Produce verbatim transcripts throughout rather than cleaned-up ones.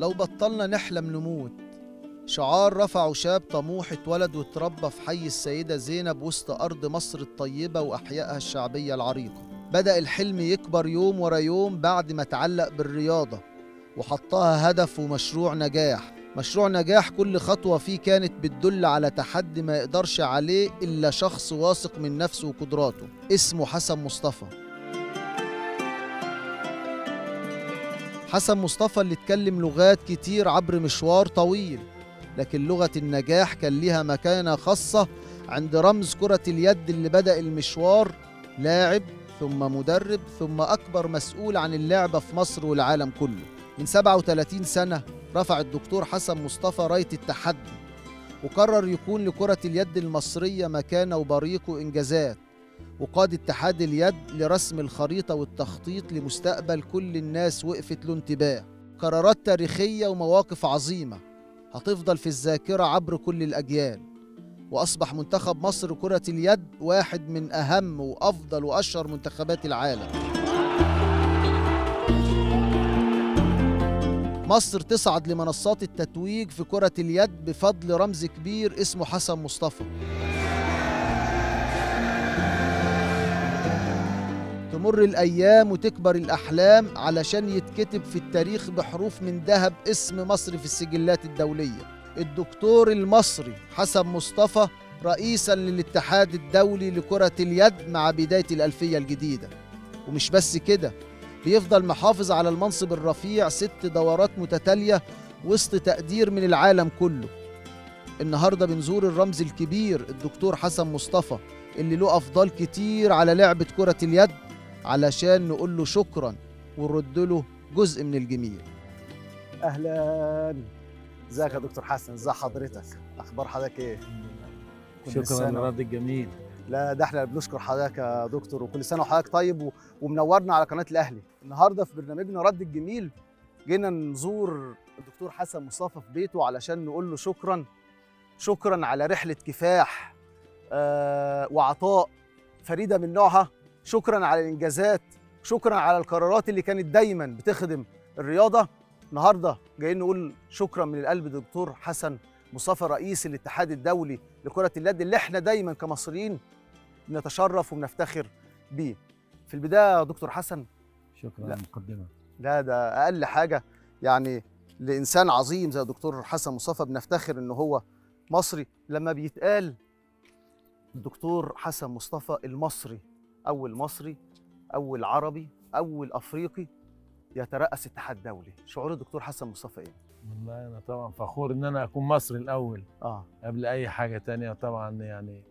لو بطلنا نحلم نموت، شعار رفعه شاب طموح اتولد واتربى في حي السيدة زينب وسط أرض مصر الطيبة وأحيائها الشعبية العريقة. بدأ الحلم يكبر يوم ورا يوم بعد ما تعلق بالرياضة وحطها هدف ومشروع نجاح. مشروع نجاح كل خطوة فيه كانت بتدل على تحدي ما يقدرش عليه إلا شخص واثق من نفسه وقدراته، اسمه حسن مصطفى. حسن مصطفى اللي اتكلم لغات كتير عبر مشوار طويل، لكن لغة النجاح كان ليها مكانة خاصة عند رمز كرة اليد اللي بدأ المشوار لاعب ثم مدرب ثم أكبر مسؤول عن اللعبة في مصر والعالم كله. من سبعة وثلاثين سنة رفع الدكتور حسن مصطفى راية التحدي وقرر يكون لكرة اليد المصرية مكانة وبريق وإنجازات، وقاد اتحاد اليد لرسم الخريطة والتخطيط لمستقبل كل الناس وقفت له انتباه. قرارات تاريخية ومواقف عظيمة هتفضل في الذاكرة عبر كل الأجيال، وأصبح منتخب مصر كرة اليد واحد من أهم وأفضل وأشهر منتخبات العالم. مصر تصعد لمنصات التتويج في كرة اليد بفضل رمز كبير اسمه حسن مصطفى. تمر الأيام وتكبر الأحلام علشان يتكتب في التاريخ بحروف من ذهب اسم مصر في السجلات الدولية. الدكتور المصري حسن مصطفى رئيساً للاتحاد الدولي لكرة اليد مع بداية الألفية الجديدة. ومش بس كده، بيفضل محافظ على المنصب الرفيع ست دورات متتالية وسط تقدير من العالم كله. النهاردة بنزور الرمز الكبير الدكتور حسن مصطفى اللي له أفضال كتير على لعبة كرة اليد علشان نقول له شكراً ونرد له جزء من الجميل. أهلاً، ازيك يا دكتور حسن؟ ازي حضرتك؟ اخبار حضرتك ايه؟ شكرا للرد الجميل. لا ده احنا بنشكر حضرتك يا دكتور، وكل سنه وحضرتك طيب و... ومنورنا على قناه الاهلي. النهارده في برنامجنا رد الجميل جينا نزور الدكتور حسن مصطفى في بيته علشان نقول له شكرا شكرا على رحله كفاح آه وعطاء فريده من نوعها، شكرا على الانجازات، شكرا على القرارات اللي كانت دايما بتخدم الرياضه. النهارده جايين نقول شكرا من القلب دكتور حسن مصطفى رئيس الاتحاد الدولي لكرة اليد اللي احنا دايما كمصريين بنتشرف وبنفتخر بيه. في البداية يا دكتور حسن، شكرا على المقدمة. لا ده أقل حاجة يعني لإنسان عظيم زي الدكتور حسن مصطفى بنفتخر إن هو مصري. لما بيتقال الدكتور حسن مصطفى المصري، أول مصري، أول عربي، أول أفريقي يترأس اتحاد دولي، شعور الدكتور حسن مصطفى ايه؟ والله انا طبعا فخور ان انا اكون مصري الاول اه قبل اي حاجه تانية. طبعا يعني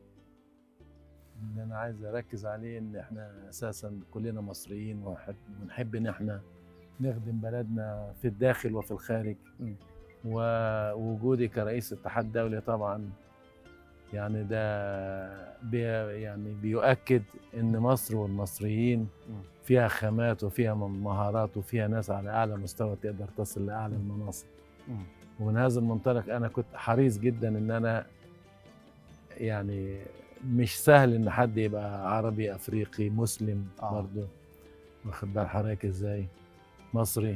اللي انا عايز اركز عليه ان احنا اساسا كلنا مصريين ونحب ان احنا نخدم بلدنا في الداخل وفي الخارج. م. ووجودي كرئيس اتحاد دولي طبعا يعني ده بي يعني بيؤكد ان مصر والمصريين فيها خامات وفيها مهارات وفيها ناس على اعلى مستوى تقدر تصل لاعلى المناصب. ومن هذا المنطلق انا كنت حريص جدا ان انا يعني مش سهل ان حد يبقى عربي افريقي مسلم آه. برضه واخد بال حضرتك ازاي مصري،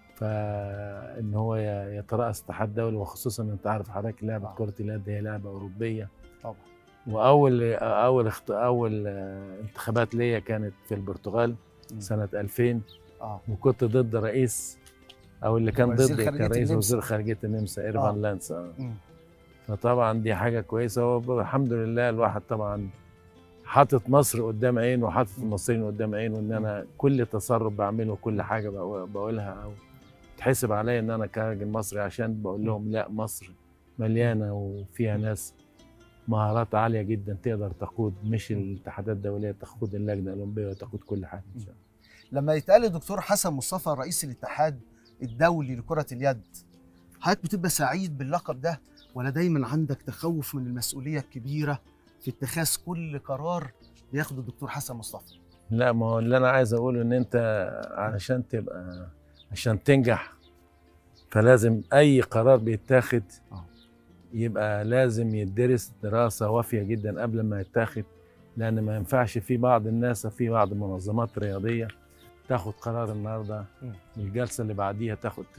فان هو يترأس اتحاد دولي، وخصوصا انت عارف حضرتك لعبه آه. كره اليد هي لعبه اوروبيه طبعا. واول اول اخت... اول انتخابات ليا كانت في البرتغال م. سنه ألفين آه. وكنت ضد رئيس او اللي كان ضد كرئيس وزير خارجيه النمسا ايرفان آه. لانس آه. فطبعا دي حاجه كويسه، والحمد لله الواحد طبعا حاطط مصر قدام عينه وحاطط المصريين قدام عينه، ان انا كل تصرف بعمله كل حاجه بقولها او تحسب عليا ان انا كراجل مصري، عشان بقول لهم لا مصر مليانه وفيها ناس مهارات عاليه جدا تقدر تقود مش الاتحادات الدوليه، تقود اللجنه الاولمبيه وتقود كل حاجه ان شاء الله. لما يتقال الدكتور حسن مصطفى رئيس الاتحاد الدولي لكره اليد، حضرتك بتبقى سعيد باللقب ده ولا دايما عندك تخوف من المسؤوليه الكبيره في اتخاذ كل قرار ياخده الدكتور حسن مصطفى؟ لا، ما هو اللي انا عايز اقوله ان انت علشان تبقى عشان تنجح فلازم اي قرار بيتاخد يبقى لازم يدرس دراسه وافيه جدا قبل ما يتاخد، لان ما ينفعش في بعض الناس في بعض المنظمات الرياضيه تاخد قرار النهارده الجلسه اللي بعديها تاخد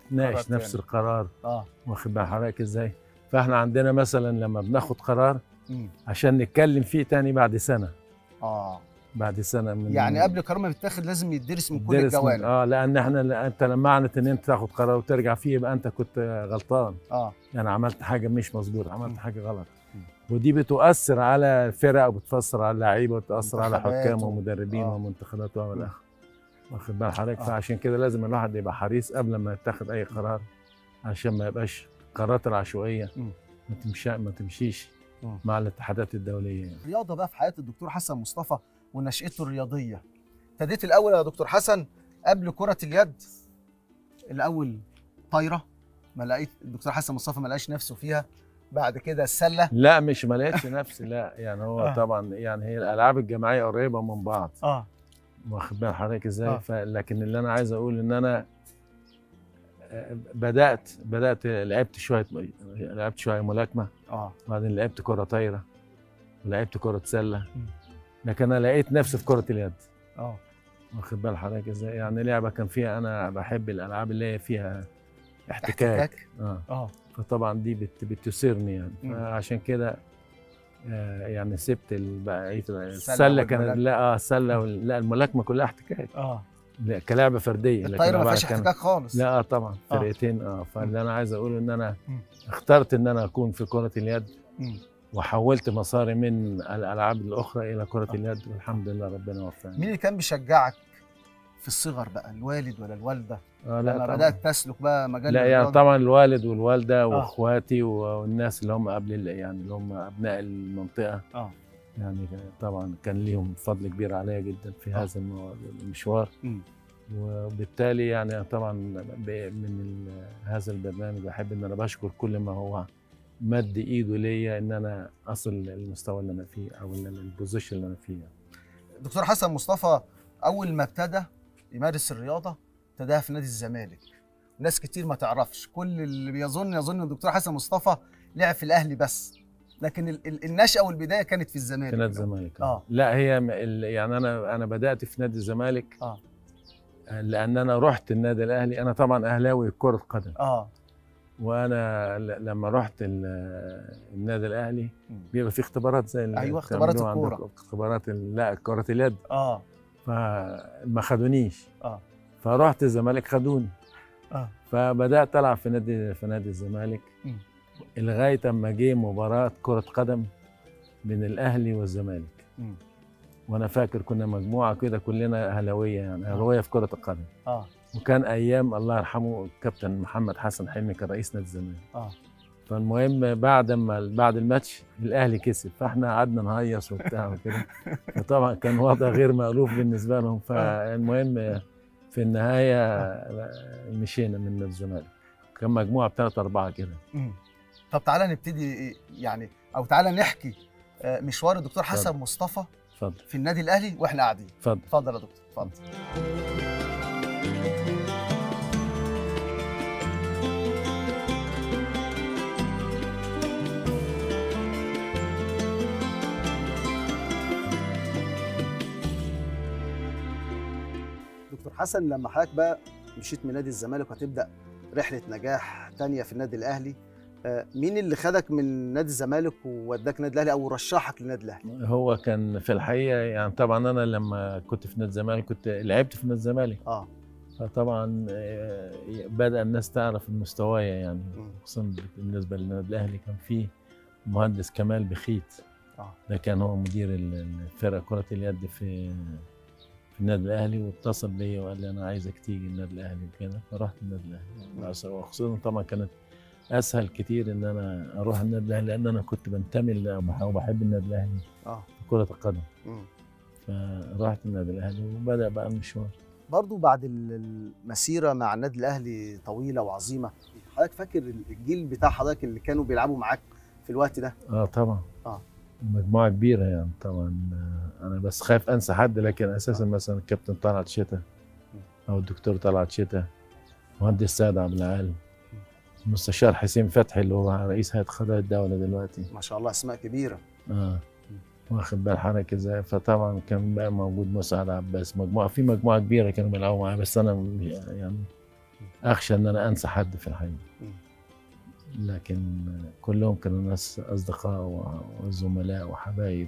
نتناقش نفس تاني. القرار. اه واخد بال حضرتك ازاي؟ فاحنا عندنا مثلا لما بناخد قرار مم. عشان نتكلم فيه تاني بعد سنه، اه بعد سنه من يعني قبل القرار ما بيتاخد لازم يدرس من كل درس من- الجوانب. اه لان احنا لا- انت لما معنى ان انت تاخد قرار وترجع فيه يبقى انت كنت غلطان، اه يعني عملت حاجه مش مظبوطه، عملت م. حاجه غلط. م. ودي بتؤثر على الفرق وبتأثر على اللعيبه وبتأثر على منتخبات حكام و- ومدربين آه. ومنتخبات ومن م. الاخر. واخد بال حضرتك؟ آه. فعشان كده لازم الواحد يبقى حريص قبل ما يتخذ اي قرار عشان ما يبقاش قرارات العشوائيه م. ما تمشي ما تمشيش م. مع الاتحادات الدوليه يعني. الرياضه بقى في حياه الدكتور حسن مصطفى ونشأته الرياضيه، ابتديت الاول يا دكتور حسن قبل كره اليد الاول طايره، ما لقيت الدكتور حسن مصطفى ما لقاش نفسه فيها، بعد كده السله. لا مش ما لقيتش نفسي، لا يعني هو آه. طبعا يعني هي الالعاب الجماعيه قريبه من بعض. اه واخد بال حضرتك ازاي؟ آه. ف- لكن اللي انا عايز اقول ان انا آه، بدات بدات لعبت شويه لعبت شويه ملاكمه، اه وبعدين لعبت كره طايره ولعبت كره سله، م. لكن انا لقيت نفسي في كره اليد. اه واخد بال حضرتك ازاي؟ يعني لعبه كان فيها، انا بحب الالعاب اللي هي فيها احتكاك, احتكاك. اه اه فطبعا دي بت بتثيرني يعني، م. فعشان كده آه يعني سبت ال- بقية السلة السله كانت والملاكمة. لا اه السله وال- لا الملاكمه كلها احتكاك، اه لا كلعبه فرديه. لكن الطايره ما بقى فيهاش كان- احتكاك خالص. لا اه طبعا آه. فرقتين اه فاللي انا عايز اقوله ان انا م. اخترت ان انا اكون في كره اليد، م. وحولت مساري من الالعاب الاخرى الى كره آه. اليد، والحمد لله ربنا وفقني. مين اللي كان بيشجعك في الصغر بقى، الوالد ولا الوالده؟ آه لا لما طبعا. بدات تسلك بقى مجال لا يعني الرياضة؟ طبعا الوالد والوالده واخواتي والناس اللي هم قبل ال- يعني اللي هم ابناء المنطقه، اه يعني طبعا كان ليهم فضل كبير عليا جدا في آه. هذا المو- المشوار. م. وبالتالي يعني طبعا ب- من ال- هذا البرنامج بحب ان انا بشكر كل ما هو مد ايده ليا ان انا اصل للمستوى اللي انا فيه او ال- البوزيشن اللي انا فيه. دكتور حسن مصطفى اول ما ابتدى يمارس الرياضه ابتداها في نادي الزمالك، ناس كتير ما تعرفش، كل اللي بيظن يظن ان الدكتور حسن مصطفى لعب في الاهلي بس، لكن ال- ال- النشأة والبدايه كانت في الزمالك. في نادي الزمالك اه لا هي م- ال- يعني انا انا بدات في نادي الزمالك اه لان انا رحت النادي الاهلي. انا طبعا اهلاوي كره قدم، اه وانا ل- لما رحت ال- النادي الاهلي م. بيبقى في اختبارات زي اللي أيوة، اختبارات بتعملوها الكورة. عندكم، اختبارات ال- لا كره اليد، اه فما خدونيش. اه فرحت الزمالك خدوني، اه فبدات العب في نادي في نادي الزمالك م. لغايه اما جه مباراه كره قدم بين الاهلي والزمالك. م. وانا فاكر كنا مجموعه كده كلنا اهلاويه، يعني اهلاويه في كره القدم. اه وكان ايام الله يرحمه الكابتن محمد حسن حلمي كان رئيس نادي الزمالك. اه فالمهم بعد ما بعد الماتش الاهلي كسب، فاحنا قعدنا نهيص وبتاع وكده، فطبعا كان وضع غير مألوف بالنسبه لهم. فالمهم في النهايه مشينا من نادي الزمالك، كان مجموعه بثلاث اربعه كده. م. طب تعالى نبتدي يعني، او تعالى نحكي آه، مشوار الدكتور حسن اتفضل. مصطفى اتفضل في النادي الاهلي واحنا قاعدين. اتفضل. اتفضل يا دكتور اتفضل. دكتور حسن لما حضرتك بقى مشيت من نادي الزمالك وهتبدا رحله نجاح تانية في النادي الاهلي، آه، مين اللي خدك من نادي الزمالك ووداك النادي الاهلي او رشحك للنادي الاهلي؟ هو كان في الحقيقه يعني طبعا انا لما كنت في نادي الزمالك كنت لعبت في نادي الزمالك، اه فطبعا آه، بدأ الناس تعرف المستوايا يعني، مم. خصوصا بالنسبه للنادي الاهلي كان فيه مهندس كمال بخيت، اه ده كان هو مدير الفرقه كره اليد في في النادي الاهلي، واتصل بيا وقال لي انا عايزك تيجي النادي الاهلي وكده، فرحت النادي الاهلي. وخصوصا طبعا كانت اسهل كتير ان انا اروح النادي الاهلي لان انا كنت بنتمي ل- وبحب النادي الاهلي اه في كره القدم، مم. فرحت النادي الاهلي وبدا بقى المشوار. برضو بعد ال- المسيره مع النادي الاهلي طويله وعظيمه، حضرتك فاكر الجيل بتاع حضرتك اللي كانوا بيلعبوا معاك في الوقت ده؟ اه طبعا اه مجموعه كبيره يعني طبعا. آه، انا بس خايف انسى حد، لكن اساسا مثلا الكابتن طلعت شتا او الدكتور طلعت شتا، مهندس سيد عبد العال، المستشار حسين فتحي اللي هو رئيس هيئه قضاء الدوله دلوقتي. ما شاء الله اسماء كبيره. اه واخد بال حضرتك ازاي؟ فطبعا كان بقى موجود مسعد عباس، مجموعه في مجموعه كبيره كانوا بيلعبوا معايا، بس انا يعني اخشى ان انا انسى حد في الحقيقه، مم. لكن كلهم كانوا ناس اصدقاء وزملاء وحبايب،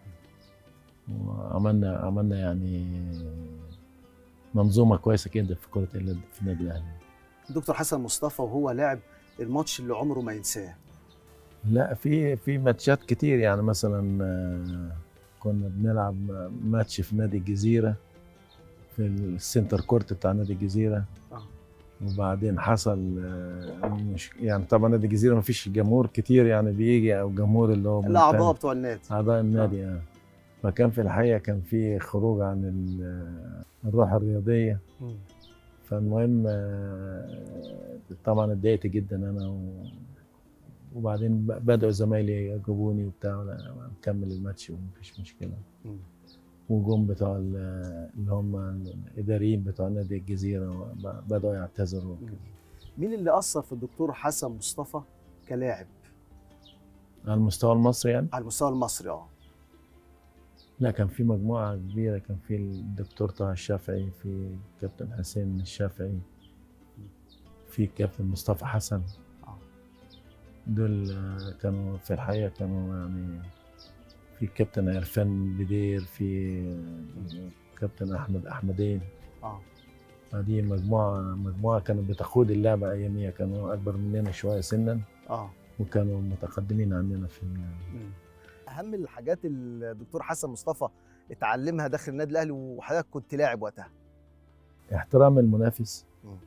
وعملنا عملنا يعني منظومه كويسه كده في كره اليد في النادي الاهلي. دكتور حسن مصطفى وهو لاعب، الماتش اللي عمره ما ينساه. لا، في في ماتشات كتير، يعني مثلا آه، كنا بنلعب ماتش في نادي الجزيره في السنتر كورت بتاع نادي الجزيره. اه وبعدين حصل آه، مش يعني طبعا نادي الجزيره ما فيش جمهور كتير يعني بيجي، او جمهور اللي هو الاعضاء بتوع النادي، اعضاء النادي. اه فكان في الحقيقه كان في خروج عن ال- الروح الرياضيه. مم. فالمهم آه، طبعا اتضايقت جدا انا و... وبعدين ب- بدأوا زمايلي يجيبوني وبتاع، لا، نكمل الماتش ومفيش مشكله. مم. وجم بتوع ال- اللي هم الاداريين بتوع نادي الجزيره ب- بدأوا يعتذروا. مم. مين اللي اثر في الدكتور حسن مصطفى كلاعب على المستوى المصري يعني؟ على المستوى المصري؟ اه لا، كان في مجموعة كبيرة، كان في الدكتور طه الشافعي، في كابتن حسين الشافعي، في كابتن مصطفى حسن. اه دول آه، كانوا في الحقيقة كانوا يعني، في كابتن عرفان بدير، في آه، كابتن أحمد أحمدين. اه هذه مجموعة مجموعة كانت بتقود اللعبة أياميها، كانوا أكبر مننا شوية سنا اه وكانوا متقدمين عننا في ال- مم. اهم الحاجات اللي الدكتور حسن مصطفى اتعلمها داخل النادي الاهلي وحضرتك كنت لاعب وقتها. احترام المنافس، مم.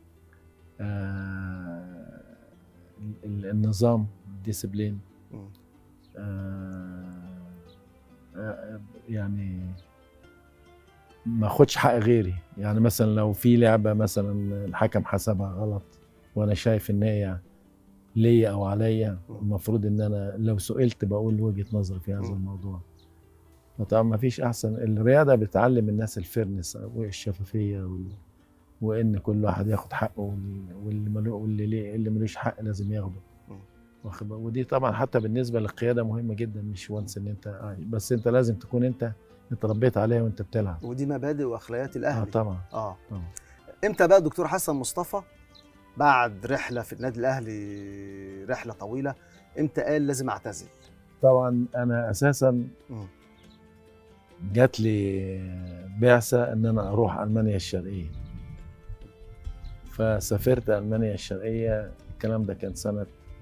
آه ال- النظام، الديسبلين، مم. آه آه يعني ما اخدش حق غيري. يعني مثلا لو في لعبه مثلا الحكم حسبها غلط وانا شايف ان هي ليا او عليا، المفروض ان انا لو سئلت بقول وجهه نظري في هذا مم. الموضوع. فطبعا ما فيش احسن، الرياضه بتعلم الناس الفيرنس والشفافيه وال... وان كل واحد ياخد حقه، وال- واللي ملو... واللي ليه اللي ملوش حق لازم ياخده. مم. واخد بالك؟ ودي طبعا حتى بالنسبه للقياده مهمه جدا، مش وانس ان انت آه، بس انت لازم تكون انت اتربيت عليها وانت بتلعب. ودي مبادئ واخلاقيات اه الاهلي. طبعا. اه طبعا. امتى بقى الدكتور حسن مصطفى بعد رحله في النادي الاهلي، رحله طويله، امتى قال لازم اعتزل؟ طبعا انا اساسا مم. جات لي بعثه ان انا اروح المانيا الشرقيه، فسافرت المانيا الشرقيه. الكلام ده كان سنه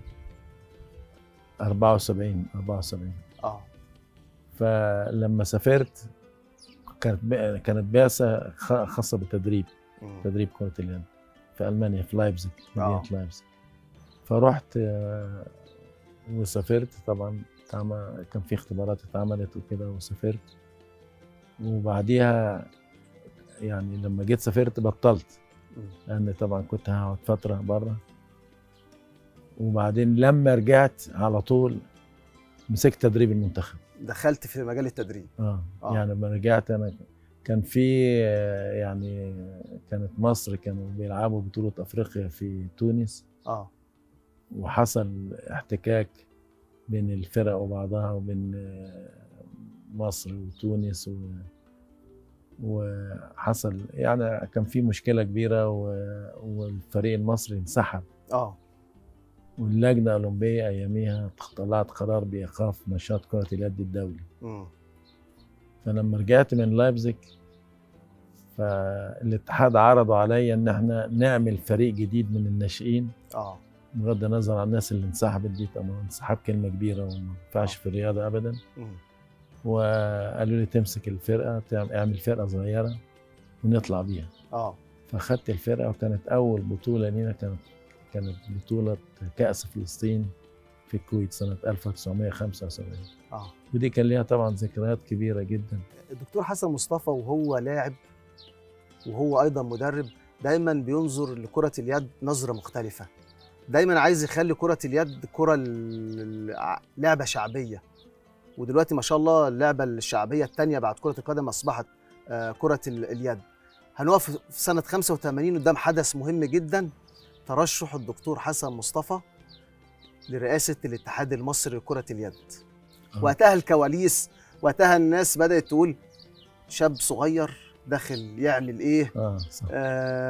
أربعة وسبعين أربعة وسبعين. اه فلما سافرت كانت ب- كانت بعثه خ- خاصه بالتدريب، مم. تدريب كره اليد في المانيا في لايبزيج، مدينه آه. لايبزيج. فرحت آه، وسافرت طبعا. اتعمل- كان في اختبارات اتعملت وكده وسافرت. وبعديها يعني لما جيت سافرت بطلت، مم. لان طبعا كنت هقعد فتره بره. وبعدين لما رجعت على طول مسكت تدريب المنتخب. دخلت في مجال التدريب. اه, آه. يعني لما رجعت انا كان في آه، يعني كانت مصر كانوا بيلعبوا بطوله افريقيا في تونس، اه وحصل احتكاك بين الفرق وبعضها، وبين آه، مصر وتونس و... وحصل يعني كان في مشكلة كبيرة و... والفريق المصري انسحب. اه واللجنة الأولمبية أياميها طلعت قرار بإيقاف نشاط كرة اليد الدولي. مم. فلما رجعت من لايبزيج فالاتحاد عرضوا عليا إن احنا نعمل فريق جديد من الناشئين، اه بغض النظر عن الناس اللي انسحبت دي. طبعا انسحاب كلمة كبيرة وما ينفعش آه. في الرياضة أبدا. مم. وقالوا لي تمسك الفرقة، تعمل- اعمل فرقة صغيرة ونطلع بيها. اه فاخدت الفرقة، وكانت أول بطولة لينا كانت كانت بطولة كأس فلسطين في الكويت سنة ألف وتسعمائة وخمسة وسبعين. اه ودي كان ليها طبعا ذكريات كبيرة جدا. الدكتور حسن مصطفى وهو لاعب وهو ايضا مدرب دايما بينظر لكرة اليد نظرة مختلفة. دايما عايز يخلي كرة اليد كرة ال- ال- لعبة شعبية. ودلوقتي ما شاء الله اللعبة الشعبية الثانية بعد كرة القدم أصبحت آه، كرة ال- اليد. هنقف في سنة خمسة وثمانين قدام حدث مهم جدا، ترشح الدكتور حسن مصطفى لرئاسة الاتحاد المصري لكرة اليد. آه. وقتها الكواليس، وقتها الناس بدأت تقول شاب صغير داخل يعمل ايه؟ اه صح. آه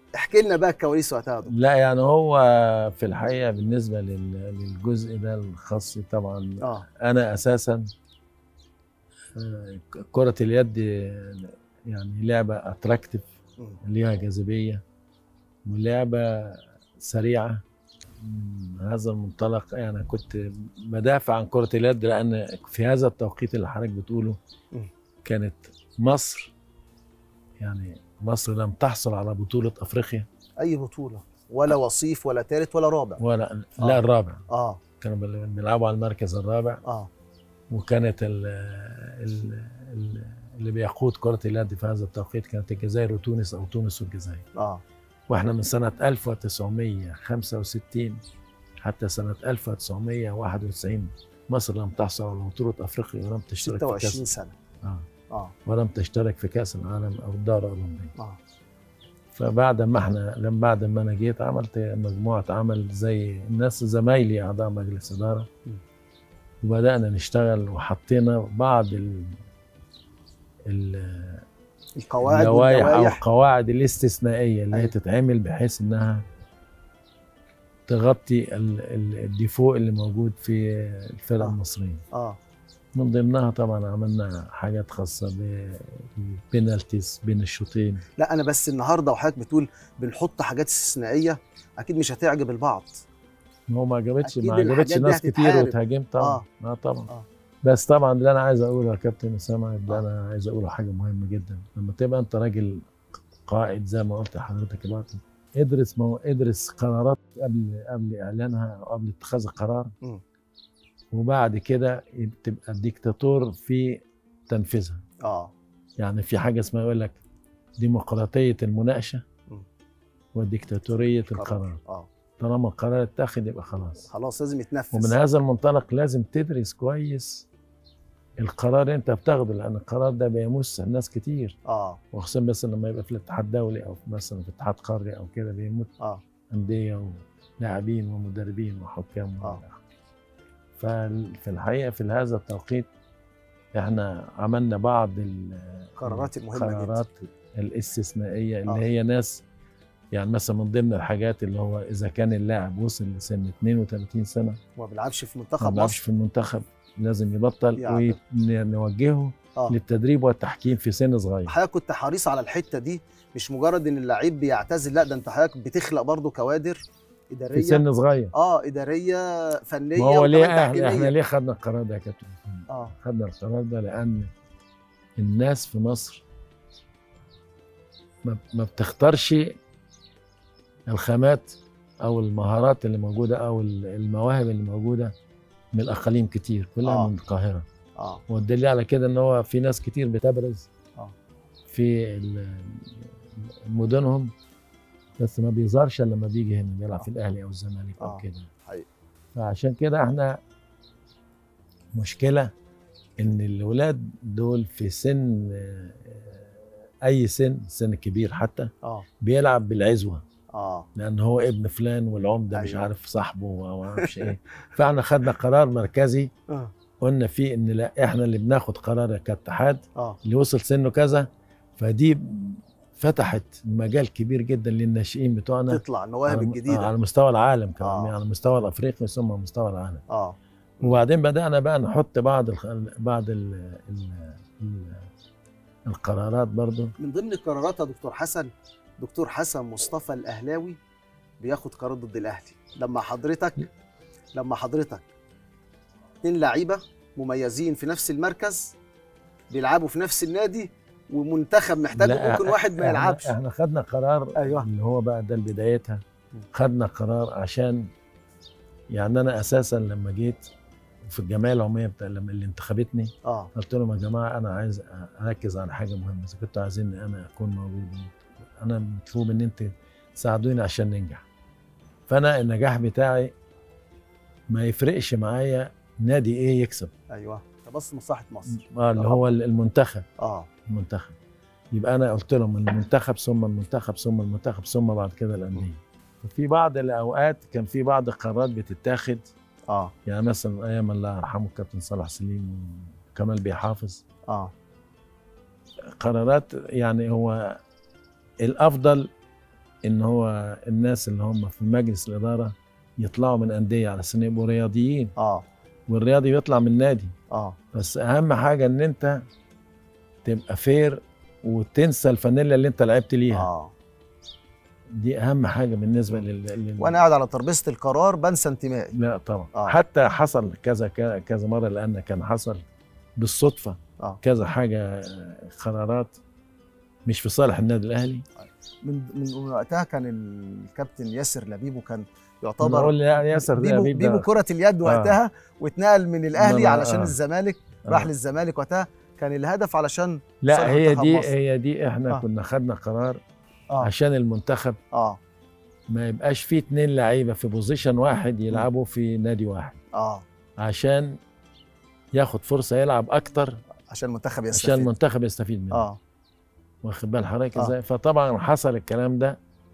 احكي لنا بقى الكواليس وقتها يا دكتور. لا يعني هو في الحقيقه بالنسبه لل- للجزء ده الخاص طبعا اه انا اساسا آه، كره اليد يعني لعبه اتراكتيف، مم. ليها جاذبيه ولعبه سريعه. من هذا المنطلق يعني كنت بدافع عن كره اليد، لان في هذا التوقيت اللي حضرتك بتقوله مم. كانت مصر يعني مصر لم تحصل على بطوله افريقيا اي بطوله، ولا وصيف ولا ثالث ولا رابع. ولا آه. لا الرابع، اه كانوا بال- بيلعبوا على المركز الرابع. اه وكانت ال ال ال اللي بيقود كرة اليد في هذا التوقيت كانت الجزائر وتونس أو تونس والجزائر. اه واحنا من سنة ألف وتسعمية وخمسة وستين حتى سنة ألف وتسعمية وواحد وتسعين مصر لم تحصل على بطولة أفريقيا ولم تشترك ستة في وعشرين كأس سنه. آه. اه ولم تشترك في كأس العالم أو الدورة الأولمبية. اه فبعد ما احنا لما بعد ما انا جيت عملت مجموعه عمل زي الناس زمايلي اعضاء مجلس اداره، م. وبدانا نشتغل وحطينا بعض ال ال- القواعد اللوائح او واللوائح. القواعد الاستثنائيه اللي هي أيوة. تتعمل بحيث انها تغطي ال- ال- الديفو اللي موجود في الفرقه آه. المصريه. اه من ضمنها طبعا عملنا حاجات خاصه بالبينالتيز بين الشوطين. لا انا بس النهارده وحضرتك بتقول بنحط حاجات استثنائيه، اكيد مش هتعجب البعض. ما هو ما عجبتش أكيد ما عجبتش الحاجات دي ناس كتير هتتحارب. واتهاجمت طبعا. آه. اه طبعا آه. بس طبعا اللي انا عايز اقوله يا كابتن اسامه، اللي آه. انا عايز اقوله حاجه مهمه جدا. لما تبقى انت راجل قائد زي ما قلت لحضرتك دلوقتي، ادرس مو... ادرس قرارات قبل قبل اعلانها او قبل اتخاذ القرار، م. وبعد كده تبقى ديكتاتور في تنفيذها. اه يعني في حاجه اسمها يقول لك ديمقراطيه المناقشه م. وديكتاتوريه قرار. القرار. اه طالما القرار اتاخد يبقى خلاص. خلاص لازم يتنفذ. ومن هذا المنطلق لازم تدرس كويس القرار اللي انت بتاخده، لان القرار ده بيمس ناس كتير، اه وخصوصا مثلا لما يبقى في الاتحاد الدولي او مثلا في اتحاد قاري او كده بيموت اه انديه ولاعبين ومدربين وحكام آه. والى اخره. ففي الحقيقه في هذا التوقيت احنا عملنا بعض قرارات المهمه جدا. القرارات الاستثنائيه اللي آه. هي ناس يعني مثلا من ضمن الحاجات اللي هو اذا كان اللاعب وصل لسن اثنين وثلاثين سنه وما بيلعبش في ما منتخب بيلعبش مصر. في المنتخب لازم يبطل يعني. ونوجهه آه. للتدريب والتحكيم في سن صغير. حضرتك كنت حريص على الحته دي، مش مجرد ان اللعيب بيعتزل، لا ده انت حضرتك بتخلق برضه كوادر اداريه في سن صغير. اه اداريه فنيه ما هو ليه وكمان احنا, احنا تحكيميه. ليه خدنا القرار ده يا كابتن؟ اه خدنا القرار ده لان الناس في مصر ما ما بتختارش الخامات او المهارات اللي موجوده او المواهب اللي موجوده من الاقاليم كتير، كلها آه. من القاهره. اه والدليل على كده ان هو في ناس كتير بتبرز آه. في ال- مدنهم، بس ما بيظهرش الا لما بيجي هنا بيلعب آه. في الاهلي او الزمالك او آه. كده. حقيقي. فعشان كده احنا مشكله ان الاولاد دول في سن آه، اي سن سن كبير حتى اه بيلعب بالعزوه، اه لان هو ابن فلان والعمده مش أيوة. عارف صاحبه وما اعرفش ايه. فاحنا خدنا قرار مركزي اه قلنا فيه ان لا احنا اللي بناخد قرار كاتحاد اه اللي وصل سنه كذا. فدي فتحت مجال كبير جدا للناشئين بتوعنا تطلع المواهب على- الجديده. على مستوى العالم كمان، آه. على مستوى الافريقي ثم مستوى العالم. اه وبعدين بدانا بقى نحط بعض الخ... بعض ال... ال... ال... القرارات برضو. من ضمن القرارات يا دكتور حسن، دكتور حسن مصطفى الاهلاوي بياخد قرار ضد الاهلي لما حضرتك لما حضرتك اتنين لعيبه مميزين في نفس المركز بيلعبوا في نفس النادي ومنتخب محتاج لا، ممكن واحد ما إحنا- يلعبش. احنا خدنا قرار أيوة. اللي هو بقى ده بدايتها. خدنا قرار عشان يعني انا اساسا لما جيت في الجمعيه العموميه بتاع لما اللي انتخبتني اه قلت لهم يا جماعه انا عايز اركز على حاجه مهمه، اذا كنتوا عايزين انا اكون موجود انا مطلوب ان انت تساعدوني عشان ننجح. فانا النجاح بتاعي ما يفرقش معايا نادي ايه يكسب. ايوه تبص مصلحه مصر. اه اللي هو المنتخب. اه المنتخب يبقى انا قلت لهم المنتخب ثم المنتخب ثم المنتخب ثم بعد كده الانديه. وفي بعض الاوقات كان في بعض القرارات بتتاخد اه يعني مثلا ايام الله يرحمه الكابتن صالح سليم وكمال بيحافظ اه قرارات يعني هو الافضل ان هو الناس اللي هم في مجلس الاداره يطلعوا من انديه على سن يبقوا رياضيين، اه والرياضي بيطلع من نادي. اه بس اهم حاجه ان انت تبقى فير وتنسى الفانيلا اللي انت لعبت ليها. اه دي اهم حاجه بالنسبه لل, لل... وانا قاعد على ترابيزه القرار بنسى انتمائي. لا طبعا. آه. حتى حصل كذا كذا كذا مره، لان كان حصل بالصدفه اه كذا حاجه، قرارات مش في صالح النادي الاهلي. من من وقتها كان الكابتن ياسر لبيب، وكان أنا يعتبر اقول لا ياسر ده بيبو, بيب بيبو ده كرة اليد وقتها. آه. واتنقل من الاهلي آه. علشان آه. الزمالك. آه. راح للزمالك وقتها، كان الهدف علشان لا صالح هي منتخب دي مصر. هي دي احنا آه. كنا خدنا قرار آه. عشان المنتخب اه ما يبقاش فيه اتنين لعيبه في بوزيشن واحد يلعبوا في نادي واحد، اه عشان ياخد فرصه يلعب اكتر، عشان المنتخب يستفيد. عشان المنتخب يستفيد منه. اه واخد بال حضرتك آه. ازاي؟ فطبعا حصل الكلام ده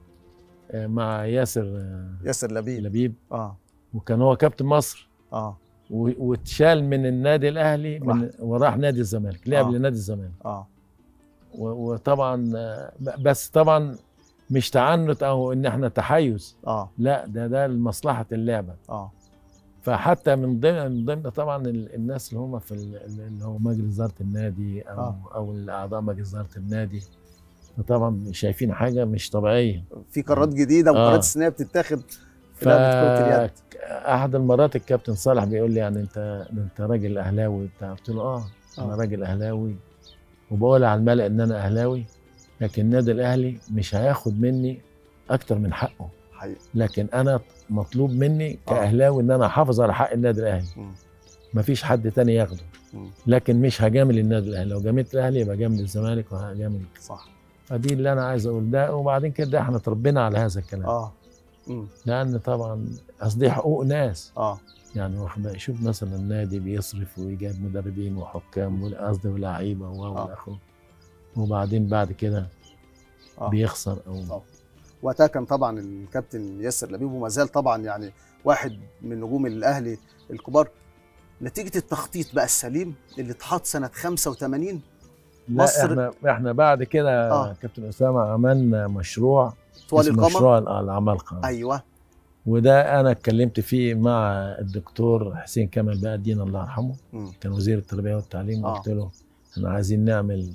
آه، مع ياسر آه، ياسر لبيب. لبيب، اه وكان هو كابتن مصر، اه و- واتشال من النادي الاهلي من راح. وراح نادي الزمالك، لعب آه. لنادي الزمالك. اه و- وطبعا آه، ب- بس طبعا مش تعنت او ان احنا تحيز، اه لا ده ده لمصلحه اللعبه. اه فحتى من ضمن من ضمن طبعا ال- الناس اللي هم في ال- اللي هو مجلس اداره النادي او آه. او الاعضاء مجلس اداره النادي، طبعا شايفين حاجه مش طبيعيه. في قرارات جديده وقرارات آه. استثنائيه بتتاخد في ف لعبه كره اليد. احد المرات الكابتن صالح بيقول لي يعني انت انت راجل اهلاوي بتاع، قلت له اه انا آه. راجل اهلاوي وبقول على الملأ ان انا اهلاوي، لكن النادي الاهلي مش هياخد مني اكتر من حقه، حقيقي. لكن انا مطلوب مني آه. كاهلاوي ان انا احافظ على حق النادي الاهلي، مم. مفيش حد تاني ياخده. مم. لكن مش هجامل النادي الاهلي، لو جاملت الاهلي يبقى جامل الزمالك وهجامل. صح. فدي اللي انا عايز اقول ده. وبعدين كده احنا اتربينا على هذا الكلام. اه مم. لان طبعا اصل دي حقوق ناس، اه يعني واخد بالك، شوف مثلا النادي بيصرف ويجيب مدربين وحكام قصدي ولاعيبه و آه. اخره، وبعدين بعد كده آه. بيخسر او آه. وقتها كان طبعا الكابتن ياسر لبيب، وما زال طبعا يعني واحد من نجوم الاهلي الكبار. نتيجه التخطيط بقى السليم اللي اتحط سنه خمسة وثمانين. لا مصر- احنا احنا بعد كده آه. كابتن اسامه عملنا مشروع طوال اسمه القامه. مشروع ال- العمالقه. ايوه وده انا اتكلمت فيه مع الدكتور حسين كامل بقى الدين الله يرحمه، مم. كان وزير التربيه والتعليم. آه. وقلت له احنا عايزين نعمل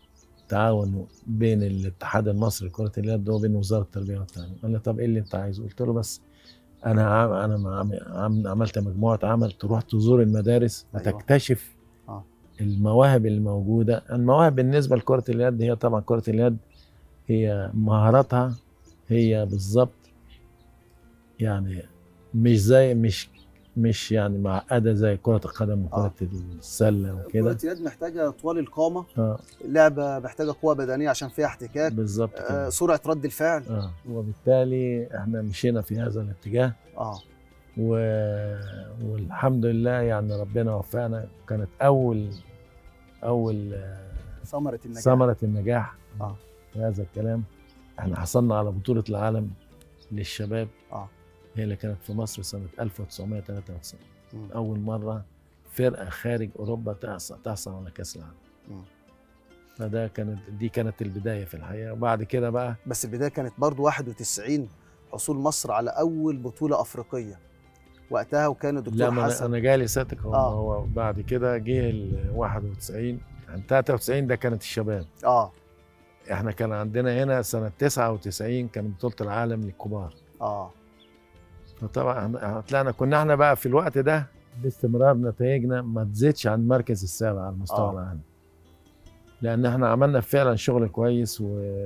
تعاون بين الاتحاد المصري لكره اليد وبين وزاره التربيه والتعليم. قال لي طب ايه اللي انت عايزه؟ قلت له بس انا عم انا عم عم عملت مجموعه عمل تروح تزور المدارس أيوة. وتكتشف آه. المواهب اللي موجوده. المواهب بالنسبه لكره اليد هي طبعا كره اليد هي مهاراتها هي بالظبط، يعني مش زي مش مش يعني معقده زي كره القدم وكره آه. السله وكده. كره اليد محتاجه طوال القامه، اه لعبه محتاجه قوه بدنيه عشان فيها احتكاك، بالظبط كده. آه سرعه رد الفعل. اه وبالتالي احنا مشينا في هذا الاتجاه اه و... والحمد لله يعني ربنا وفقنا. كانت اول اول آه، ثمره النجاح. ثمره النجاح آه. في هذا الكلام. احنا حصلنا على بطوله العالم للشباب، اه هي اللي كانت في مصر سنه ألف وتسعمائة وثلاثة وتسعين. مم. اول مره فرقه خارج اوروبا تحصل تحصل على كاس العالم. مم. فده كانت دي كانت البدايه في الحقيقه. وبعد كده بقى بس البدايه كانت برضو واحد وتسعين، حصول مصر على اول بطوله افريقيه وقتها، وكان لا الدكتور ما حسن. أنا- انا جالي ساتك هو, آه. هو بعد كده جه ال واحد وتسعين، يعني ثلاثة وتسعين ده كانت الشباب. اه احنا كان عندنا هنا سنه تسعة وتسعين كان بطوله العالم للكبار. اه فطبعا احنا طلعنا كنا احنا بقى في الوقت ده باستمرار نتائجنا ما تزيدش عن المركز السابع على مستوى آه. آه. العالم، لان احنا عملنا فعلا شغل كويس.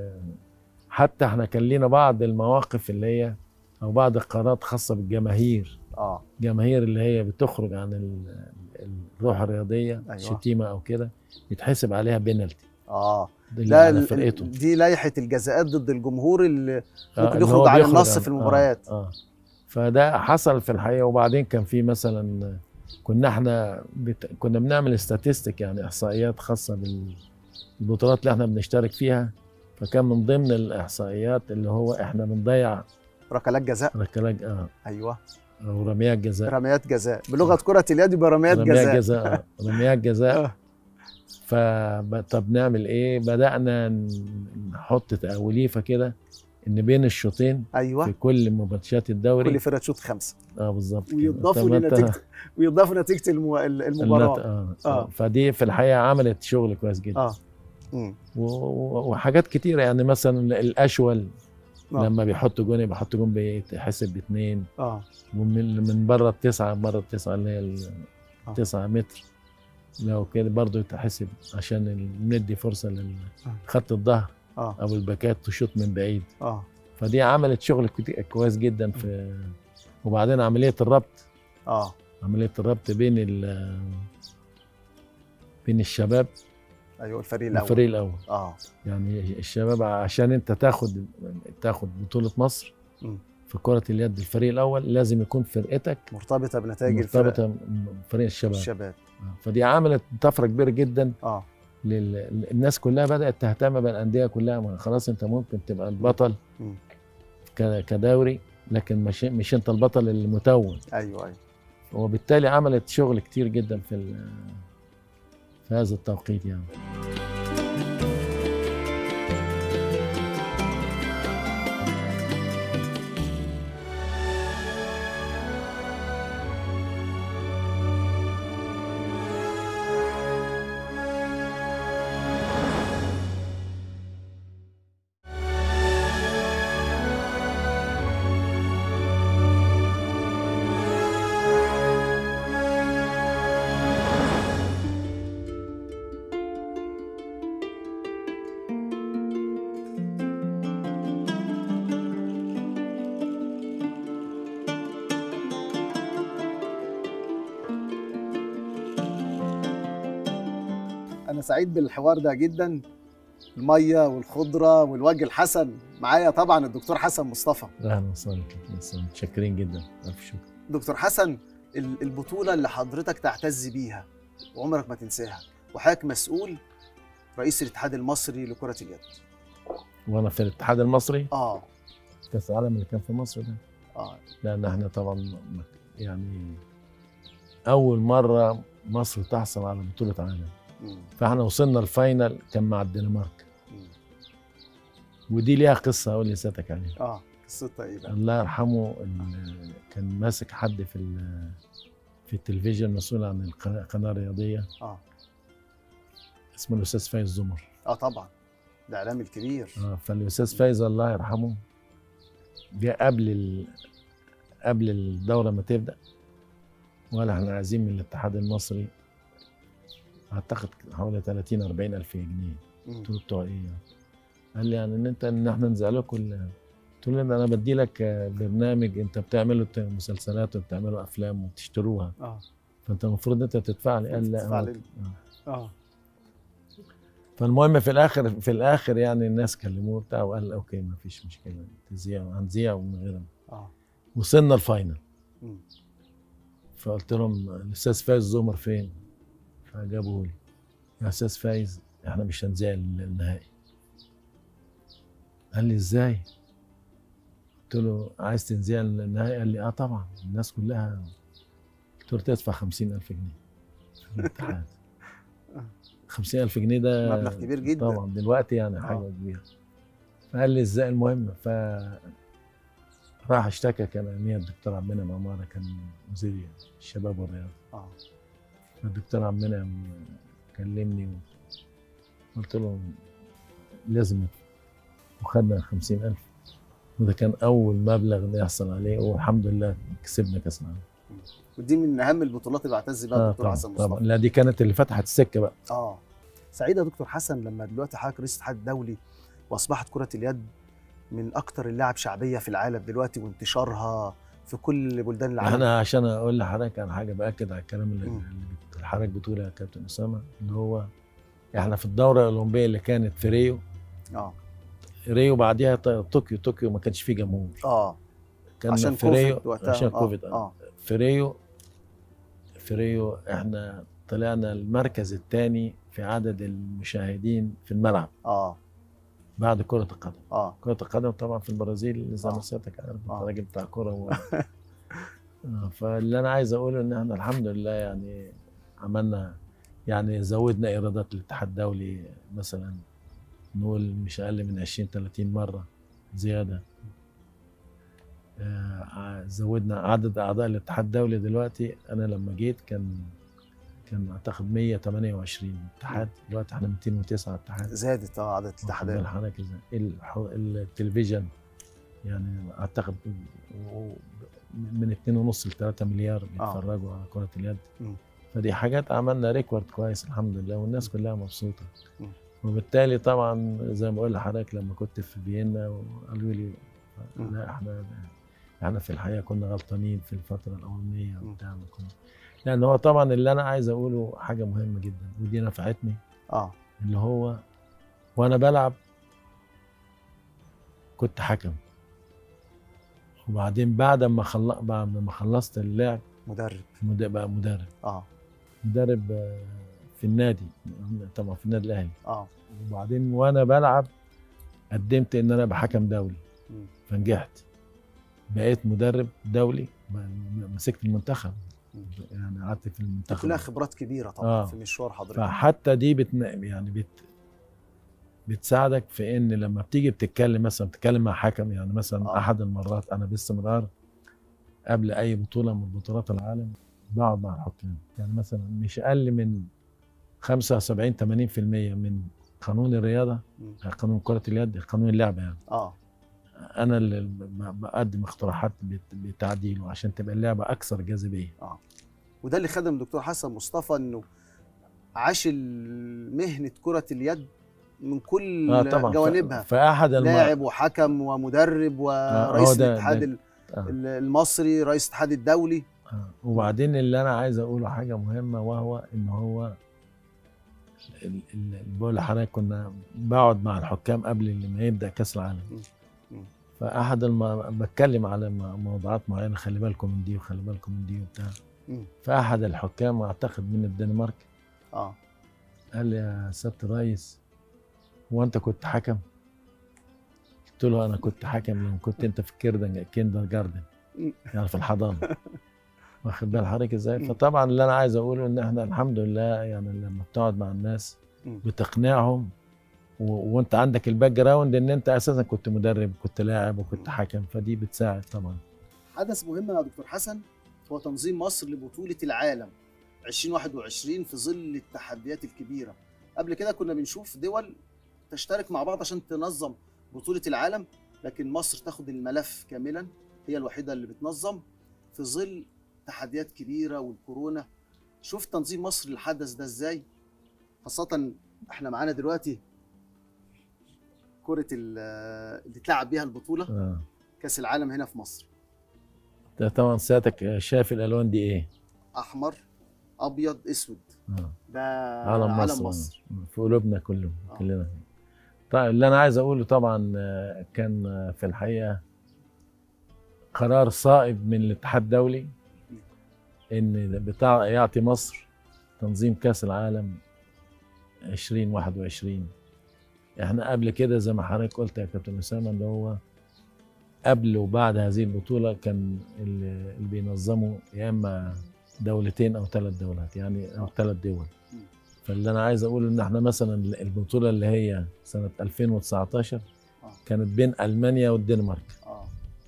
وحتى احنا كان لينا بعض المواقف اللي هي او بعض القرارات خاصه بالجماهير، اه الجماهير اللي هي بتخرج عن ال- الروح الرياضيه، أيوة. شتيمه او كده يتحسب عليها بينالتي. اه ده اللي لا على ال- فرقته. دي لائحه الجزاءات ضد الجمهور اللي آه، ممكن اللي يخرج هو عن بيخرج النص عن- في المباريات. آه. آه. فده حصل في الحقيقه. وبعدين كان في مثلا كنا احنا بت... كنا بنعمل استاتستيك، يعني احصائيات خاصه بالبطولات اللي احنا بنشترك فيها. فكان من ضمن الاحصائيات اللي هو احنا بنضيع ركلات جزاء. ركلات اه ايوه او رميات جزاء. رميات جزاء بلغه كره اليد يبقى رميات رميات جزاء. جزاء آه. رميات جزاء. آه. فطب نعمل ايه؟ بدانا ن- نحط توليفه كده ان بين الشوطين في ايوه كل مباريات الدوري كل فرقه تشوط خمسه اه بالظبط كده. ويضافوا طب ما أنت- لنتيجه ويضافوا نتيجه المو... المباراه. النت- اه, آه. آه. فدي في الحقيقه عملت شغل كويس جدا. اه امم و- و- وحاجات كتيره يعني مثلا الاشول آه. لما بيحط جون بيحط جون بيتحسب باثنين، اه ومن من بره التسعه، بره التسعه اللي هي آه. التسعه متر لو كده برضه يتحسب عشان ال- ندي فرصه آه. لخط الظهر اه او الباكات تشوط من بعيد. اه فدي عملت شغل كتير كويس جدا في. وبعدين عمليه الربط اه عمليه الربط بين ال بين الشباب ايوه الفريق الاول. والفريق الاول. اه يعني الشباب عشان انت تاخد تاخد بطوله مصر مم. في كره اليد الفريق الاول لازم يكون فرقتك مرتبطه بنتائج الفرق مرتبطه بفريق الشباب. الشباب. آه. فدي عملت طفره كبيره جدا. اه لل... الناس كلها بدات تهتم بالانديه كلها. ما خلاص انت ممكن تبقى البطل مم. ك... كدوري، لكن مش مش انت البطل المتوج. ايوه ايوه وبالتالي عملت شغل كتير جدا في ال... في هذا التوقيت يعني. انا سعيد بالحوار ده جدا. الميه والخضره والوجه الحسن. معايا طبعا الدكتور حسن مصطفى. اهلا وسهلا، متشكرين جدا، الف شكر. دكتور حسن، ال- البطوله اللي حضرتك تعتز بيها وعمرك ما تنساها، وحضرتك مسؤول رئيس الاتحاد المصري لكره اليد. وانا في الاتحاد المصري اه كاس العالم اللي كان في مصر ده، اه لان احنا طبعا يعني اول مره مصر تحصل على بطوله عالم. مم. فاحنا وصلنا الفاينل كان مع الدنمارك، مم. ودي ليها قصه اقول لسيادتك عليها. اه قصتها ايه بقى؟ الله يرحمه، ال- كان ماسك حد في ال- في التلفزيون مسؤول عن القناه القناة الرياضيه، اه اسمه الاستاذ فايز زمر. اه طبعا ده اعلامي الكبير. اه فالاستاذ فايز الله يرحمه جه قبل ال... قبل الدوره ما تبدا، وقال احنا عايزين من الاتحاد المصري اعتقد حوالي ثلاثين أربعين الف جنيه. مم. قلت له بتوع ايه يعني؟ قال لي يعني ان انت ان احنا ننزل لكم ال- قلت له انا بدي لك برنامج انت بتعمله مسلسلات وبتعمله افلام وبتشتروها، اه فانت المفروض انت تدفع لي. قال لا تدفع هو- لي. آه. اه فالمهم في الاخر في الاخر يعني الناس كلموه بتاع وقال اوكي ما فيش مشكله، تذيع هنذيع ومن غيرها. اه وصلنا الفاينل، مم. فقلت لهم الاستاذ فايز زمر فين؟ فجابوه لي، يا استاذ فايز احنا مش هنذيع النهائي. قال لي ازاي؟ قلت له عايز تنذيع النهائي؟ قال لي اه طبعا الناس كلها. قلت له تدفع خمسين ألف جنيه في الاتحاد. خمسين ألف جنيه ده مبلغ كبير جدا. طبعا دلوقتي يعني آه. حاجه كبيره. فقال لي ازاي؟ المهم ف راح اشتكى، كان امير الدكتور عبد المنعم عماره كان وزير الشباب والرياضه. اه الدكتور عبد المنعم كلمني وقلت له لازم يدفع. وخدنا خمسين ألف، وده كان أول مبلغ نحصل عليه، والحمد لله كسبنا كأس العالم. ودي من اهم البطولات اللي بعتز بيها آه الدكتور طبعا حسن طبعا، مصطفى. لا دي كانت اللي فتحت السكة بقى. اه سعيد يا دكتور حسن لما دلوقتي حضرتك رئيس الاتحاد الدولي، واصبحت كرة اليد من اكتر اللاعب شعبية في العالم دلوقتي، وانتشارها في كل بلدان العالم. احنا عشان اقول لحضرتك على حاجه، باكد على الكلام اللي, مم. اللي حضرتك بتقوله يا كابتن اسامه، اللي هو احنا في الدوره الاولمبيه اللي كانت في ريو، اه ريو بعديها ط- طوكيو طوكيو ما كانش فيه جمهور. اه كان عشان في ريو كوفيد وقتها. عشان آه. كوفيد آه. اه في ريو في ريو احنا طلعنا المركز الثاني في عدد المشاهدين في الملعب اه بعد كرة القدم. اه كرة القدم طبعا في البرازيل زي آه. ما سيادتك عارف، انت آه. راجل بتاع كرة و... آه، فاللي انا عايز اقوله ان احنا الحمد لله يعني عملنا، يعني زودنا ايرادات الاتحاد الدولي مثلا نقول مش اقل من عشرين ثلاثين مرة. زياده. آه، زودنا عدد اعضاء الاتحاد الدولي. دلوقتي انا لما جيت كان كان اعتقد مية وتمانية وعشرين اتحاد، دلوقتي احنا مئتين وتسعة اتحاد. زادت اه عدد الاتحادات. حضرتك ازاي التلفزيون يعني اعتقد من اتنين ونص ل تلاتة مليار بيتفرجوا على كرة اليد. م. فدي حاجات عملنا ريكورد كويس الحمد لله، والناس كلها مبسوطة. م. وبالتالي طبعا زي ما بقول لحضرتك لما كنت في فيينا وقالوا لي م. لا احنا احنا في الحقيقة كنا غلطانين في الفترة الأولانية وبتاع. لأن هو طبعا اللي أنا عايز أقوله حاجة مهمة جدا ودي نفعتني. اه اللي هو وأنا بلعب كنت حكم، وبعدين بعد ما خلص بعد ما خلصت اللعب مدرب مد... بقى مدرب. اه مدرب في النادي طبعا في النادي الاهلي. اه وبعدين وانا بلعب قدمت ان انا بحكم دولي م. فنجحت، بقيت مدرب دولي، مسكت المنتخب. م. يعني قعدت في المنتخب. كلها خبرات كبيره طبعا آه. في مشوار حضرتك. فحتى دي بتن... يعني بت... بتساعدك في ان لما بتيجي بتتكلم مثلا بتتكلم مع حكم. يعني مثلا آه. احد المرات انا باستمرار قبل اي بطوله من بطولات العالم بقعد مع الحكام. يعني مثلا مش اقل من خمسة وسبعين ثمانين في المية من قانون الرياضه، م. قانون كره اليد، قانون اللعبه يعني اه انا اللي بقدم اقتراحات بتعديله عشان تبقى اللعبه اكثر جاذبيه. اه وده اللي خدم دكتور حسن مصطفى انه عاش مهنه كره اليد من كل آه طبعا جوانبها. فاحد الم... لاعب وحكم ومدرب ورئيس آه الاتحاد آه. المصري، رئيس الاتحاد الدولي. آه. وبعدين اللي انا عايز اقوله حاجه مهمه، وهو ان هو اللي بقول لحضرتك كنا بقعد مع الحكام قبل ما يبدا كاس العالم. م. م. فاحد الم... بتكلم على موضوعات معينه، خلي بالكم من دي وخلي بالكم من دي وبتاع. فاحد الحكام اعتقد من الدنمارك اه قال لي يا سياده الرئيس هو انت كنت حكم؟ قلت له انا كنت حكم لما كنت انت في كيردن كيندر جاردن يعني في الحضانه. واخد بال حضرتك ازاي؟ فطبعا اللي انا عايز اقوله ان احنا الحمد لله يعني لما بتقعد مع الناس بتقنعهم و... وانت عندك الباك جراوند ان انت اساسا كنت مدرب، كنت لاعب وكنت حكم، فدي بتساعد طبعا. حدث مهم يا دكتور حسن هو تنظيم مصر لبطوله العالم ألفين وواحد وعشرين في ظل التحديات الكبيره. قبل كده كنا بنشوف دول تشترك مع بعض عشان تنظم بطولة العالم، لكن مصر تاخد الملف كاملا، هي الوحيدة اللي بتنظم في ظل تحديات كبيرة والكورونا. شوف تنظيم مصر للحدث ده ازاي، خاصة احنا معانا دلوقتي كرة اللي اتلعب بيها البطولة آه. كأس العالم هنا في مصر. ده طبعا سيادتك شايف الألوان دي ايه؟ أحمر أبيض أسود. آه. ده علم مصر, علم مصر. في قلوبنا كلهم آه. كلنا. طيب اللي انا عايز اقوله طبعا كان في الحقيقه قرار صائب من الاتحاد الدولي ان بتاع يعطي مصر تنظيم كاس العالم ألفين وواحد وعشرين. احنا قبل كده زي ما حضرتك قلت يا كابتن اسامه اللي هو قبل وبعد هذه البطوله كان اللي بينظموا يا اما دولتين او ثلاث دولات يعني او ثلاث دول. فاللي انا عايز اقوله ان احنا مثلا البطوله اللي هي سنه ألفين وتسعتاشر آه. كانت بين المانيا والدنمارك. آه.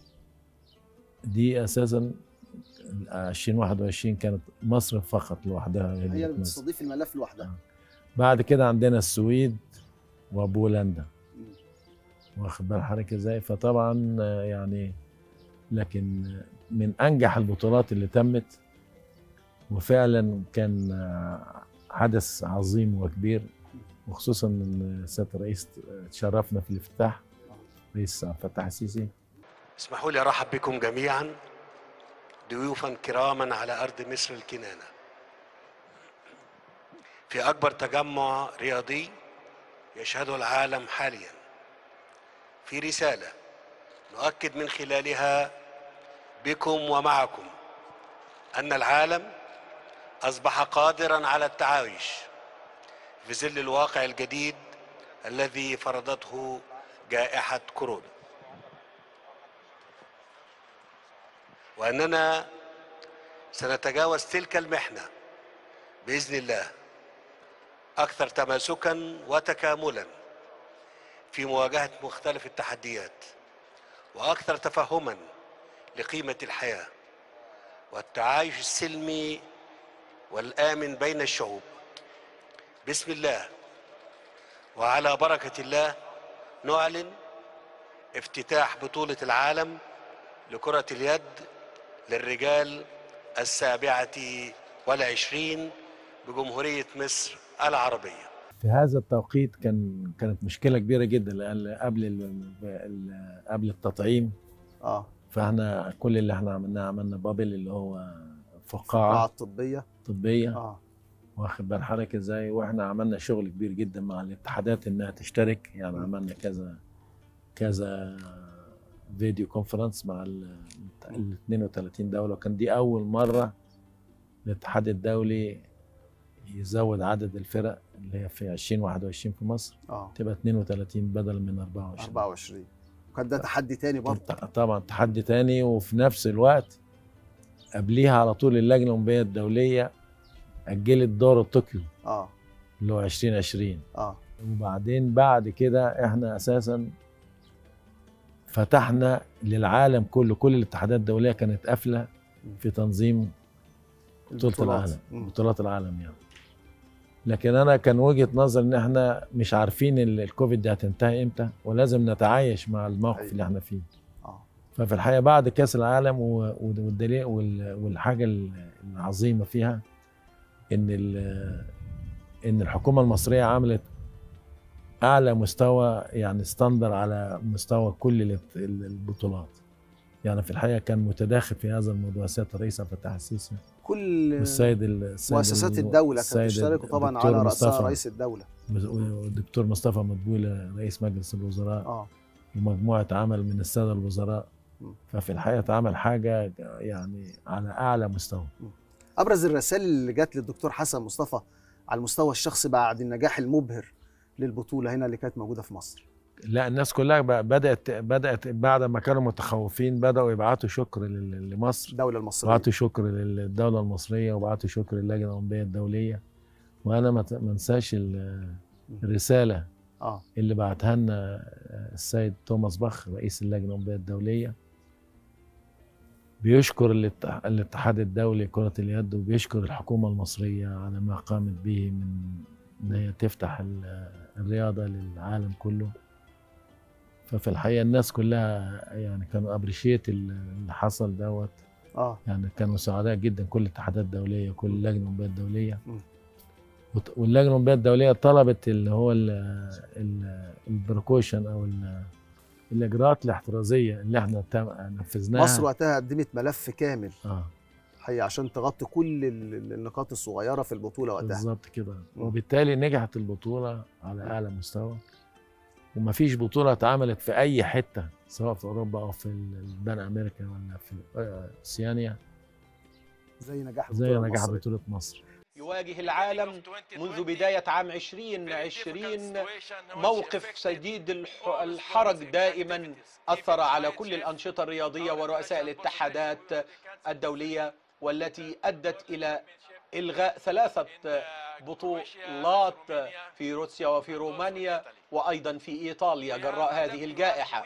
دي اساسا ألفين وواحد وعشرين كانت مصر فقط لوحدها، هي اللي بتستضيف الملف لوحدها. آه. بعد كده عندنا السويد وبولندا. واخد بال حضرتك ازاي؟ فطبعا يعني لكن من انجح البطولات اللي تمت، وفعلا كان حدث عظيم وكبير، وخصوصا ان سياده الرئيس تشرفنا في الافتتاح، رئيس عبد الفتاح السيسي. اسمحوا لي ارحب بكم جميعا ضيوفا كراما على ارض مصر الكنانه في اكبر تجمع رياضي يشهده العالم حاليا، في رساله نؤكد من خلالها بكم ومعكم ان العالم أصبح قادراً على التعايش في ظل الواقع الجديد الذي فرضته جائحة كورونا، وأننا سنتجاوز تلك المحنة بإذن الله أكثر تماسكاً وتكاملاً في مواجهة مختلف التحديات وأكثر تفهما لقيمة الحياة والتعايش السلمي والآمن بين الشعوب. بسم الله وعلى بركة الله نعلن افتتاح بطولة العالم لكرة اليد للرجال السابعة والعشرين بجمهورية مصر العربية. في هذا التوقيت كان كانت مشكلة كبيرة جدا، لأن قبل ال- ال- قبل التطعيم، اه فاحنا كل اللي احنا عملناه عملنا بابل اللي هو القاعة فقاعة الطبية. طبية، اه واخد بال حضرتك ازاي. واحنا عملنا شغل كبير جدا مع الاتحادات انها تشترك، يعني م. عملنا كذا كذا فيديو كونفرنس مع ال ال اثنين وثلاثين دولة. وكان دي أول مرة الاتحاد الدولي يزود عدد الفرق اللي هي في ألفين وواحد وعشرين في مصر اه تبقى اثنين وثلاثين بدل من أربعة وعشرين. أربعة وعشرين. وكان ده تحدي تاني برضه. طبعا تحدي تاني. وفي نفس الوقت قبليها على طول اللجنة الأولمبية الدولية أجلت دورة طوكيو اه اللي هو ألفين وعشرين. اه وبعدين بعد كده احنا أساسا فتحنا للعالم كله، كل الاتحادات الدولية كانت قافلة في تنظيم بطولة البطولات. العالم، مم. بطولات العالم يعني. لكن انا كان وجهة نظر ان احنا مش عارفين ال- الكوفيد دي هتنتهي امتى، ولازم نتعايش مع الموقف أيوة. اللي احنا فيه. اه ففي الحقيقة بعد كأس العالم و- والدليل وال- والحاجة ال- العظيمة فيها ان ال- ان الحكومة المصرية عملت اعلى مستوى، يعني ستاندر على مستوى كل ال- البطولات. يعني في الحقيقة كان متداخل في هذا الموضوع سيادة الرئيس عبد الفتاح السيسي كل والسيد السيد مؤسسات ال- الدولة كانت السيد تشترك، وطبعا الدكتور على رأسها مصطفى رئيس الدولة. والدكتور مصطفى مدبولة رئيس مجلس الوزراء، اه ومجموعة عمل من السادة الوزراء. م. ففي الحقيقة اتعمل حاجة يعني على أعلى مستوى. ابرز الرسائل اللي جت للدكتور حسن مصطفى على المستوى الشخصي بعد النجاح المبهر للبطولة هنا اللي كانت موجودة في مصر. لا الناس كلها بقى بدأت بدأت بعد ما كانوا متخوفين بدأوا يبعتوا شكر لل- لمصر، الدولة المصرية. وبعتوا شكر للدولة المصرية، وبعتوا شكر للجنة الأولمبية الدولية. وأنا ما ت- ما انساش ال- الرسالة اه اللي بعتها لنا السيد توماس باخ رئيس اللجنة الأولمبية الدولية، بيشكر الاتح- الاتحاد الدولي لكرة اليد، وبيشكر الحكومة المصرية على ما قامت به من إن هي تفتح ال- الرياضة للعالم كله. ففي الحقيقة الناس كلها يعني كانوا ابريشيت اللي حصل دوت، اه يعني كانوا سعداء جدا كل الاتحادات الدولية وكل اللجنة الأولمبية الدولية. م. وت- واللجنة الأولمبية الدولية طلبت اللي هو البريكوشن أو ال- الإجراءات الاحترازية اللي احنا تم- نفذناها. مصر وقتها قدمت ملف كامل اه حقيقة عشان تغطي كل ال- ال- النقاط الصغيرة في البطولة وقتها. بالظبط كده. مم. وبالتالي نجحت البطولة على أعلى مستوى، ومفيش بطولة اتعملت في أي حتة سواء في أوروبا أو في البان أمريكا ولا في آه، أوسيانيا زي نجاح زي البطولة نجاح المصرية. بطولة مصر. يواجه العالم منذ بداية عام عشرين عشرين موقف شديد الح- الحرج دائما أثر على كل الأنشطة الرياضية ورؤساء الاتحادات الدولية، والتي أدت إلى إلغاء ثلاثة بطولات في روسيا وفي رومانيا وأيضا في إيطاليا جراء هذه الجائحة.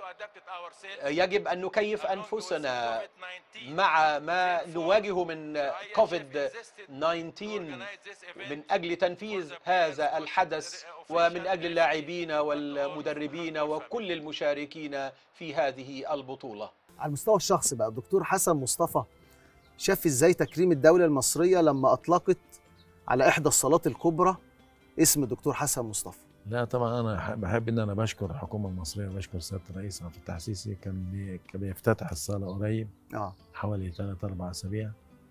يجب أن نكيف أنفسنا مع ما نواجه من كوفيد تسعة عشر من أجل تنفيذ هذا الحدث ومن أجل اللاعبين والمدربين وكل المشاركين في هذه البطولة. على المستوى الشخصي بقى الدكتور حسن مصطفى شاف ازاي تكريم الدولة المصرية لما أطلقت على إحدى الصالات الكبرى اسم الدكتور حسن مصطفى؟ لا طبعا انا ح- بحب ان انا بشكر الحكومه المصريه وبشكر سياده الرئيس عبد الفتاح السيسي. كان بي- كان بيفتتح الصاله قريب اه حوالي ثلاث اربع اسابيع،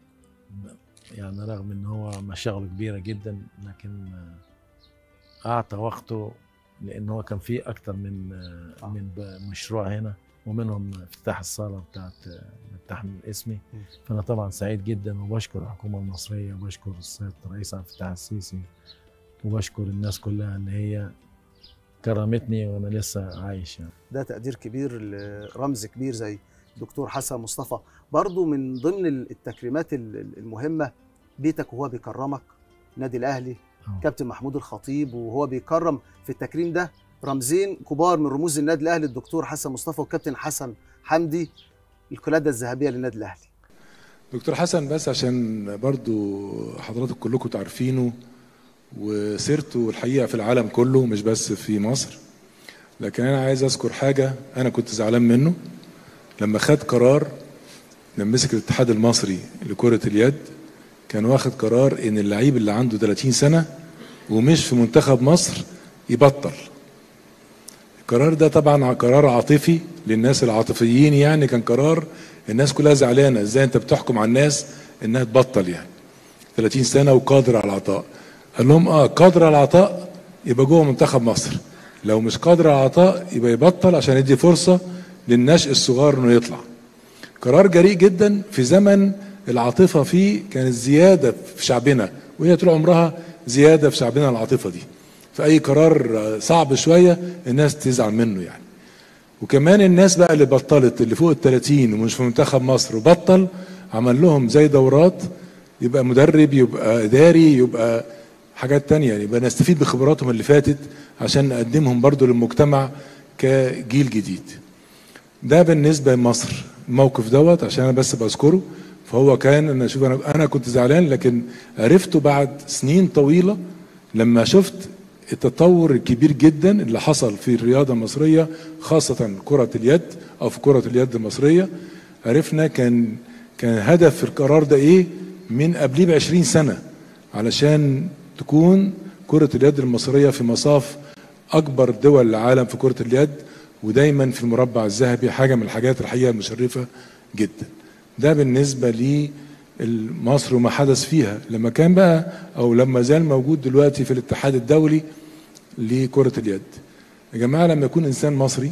يعني رغم ان هو مشاغله كبيره جدا، لكن آه، اعطى وقته، لان هو كان في اكتر من آه، آه. من ب- مشروع هنا، ومنهم افتتاح الصاله بتاعت آه، بتحمل اسمي. م. فانا طبعا سعيد جدا، وبشكر الحكومه المصريه وبشكر سياده الرئيس عبد الفتاح السيسي، وبشكر الناس كلها ان هي كرمتني وانا لسه عايش يعني. ده تقدير كبير لرمز كبير زي دكتور حسن مصطفى. برضو من ضمن التكريمات ال- المهمة بيتك وهو بيكرمك، نادي الأهلي، آه. كابتن محمود الخطيب وهو بيكرم في التكريم ده رمزين كبار من رموز النادي الاهلي، الدكتور حسن مصطفى والكابتن حسن حمدي، القلاده الذهبيه للنادي الاهلي. دكتور حسن، بس عشان برضو حضراتكم كلكم تعرفينه وسيرته الحقيقه في العالم كله مش بس في مصر، لكن انا عايز اذكر حاجه انا كنت زعلان منه لما خد قرار. لما مسك الاتحاد المصري لكره اليد كان واخد قرار ان اللعيب اللي عنده ثلاثين سنه ومش في منتخب مصر يبطل. القرار ده طبعا قرار عاطفي للناس العاطفيين، يعني كان قرار الناس كلها زعلانه، ازاي انت بتحكم على الناس انها تبطل يعني ثلاثين سنه وقادر على العطاء. قال لهم اه قادر على العطاء يبقى جوه منتخب مصر، لو مش قادر على العطاء يبقى يبطل عشان يدي فرصه للنشء الصغار انه يطلع. قرار جريء جدا في زمن العاطفه فيه كانت زياده في شعبنا، وهي طول عمرها زياده في شعبنا العاطفه دي، فاي قرار صعب شويه الناس تزعل منه يعني. وكمان الناس بقى اللي بطلت اللي فوق الثلاثين ومش في منتخب مصر وبطل، عمل لهم زي دورات، يبقى مدرب يبقى اداري يبقى حاجات تانية، يبقى نستفيد بخبراتهم اللي فاتت عشان نقدمهم برضو للمجتمع كجيل جديد. ده بالنسبه لمصر الموقف دوت عشان انا بس بذكره. فهو كان انا شوف انا انا كنت زعلان، لكن عرفته بعد سنين طويله لما شفت التطور الكبير جدا اللي حصل في الرياضه المصريه، خاصه كره اليد او في كره اليد المصريه. عرفنا كان كان هدف القرار ده ايه من قبليه ب عشرين سنه، علشان تكون كره اليد المصريه في مصاف اكبر دول العالم في كره اليد، ودايما في المربع الذهبي، حاجه من الحاجات الحقيقه المشرفه جدا. ده بالنسبه لمصر وما حدث فيها لما كان بقى او لما زال موجود دلوقتي في الاتحاد الدولي لكره اليد. يا جماعه لما يكون انسان مصري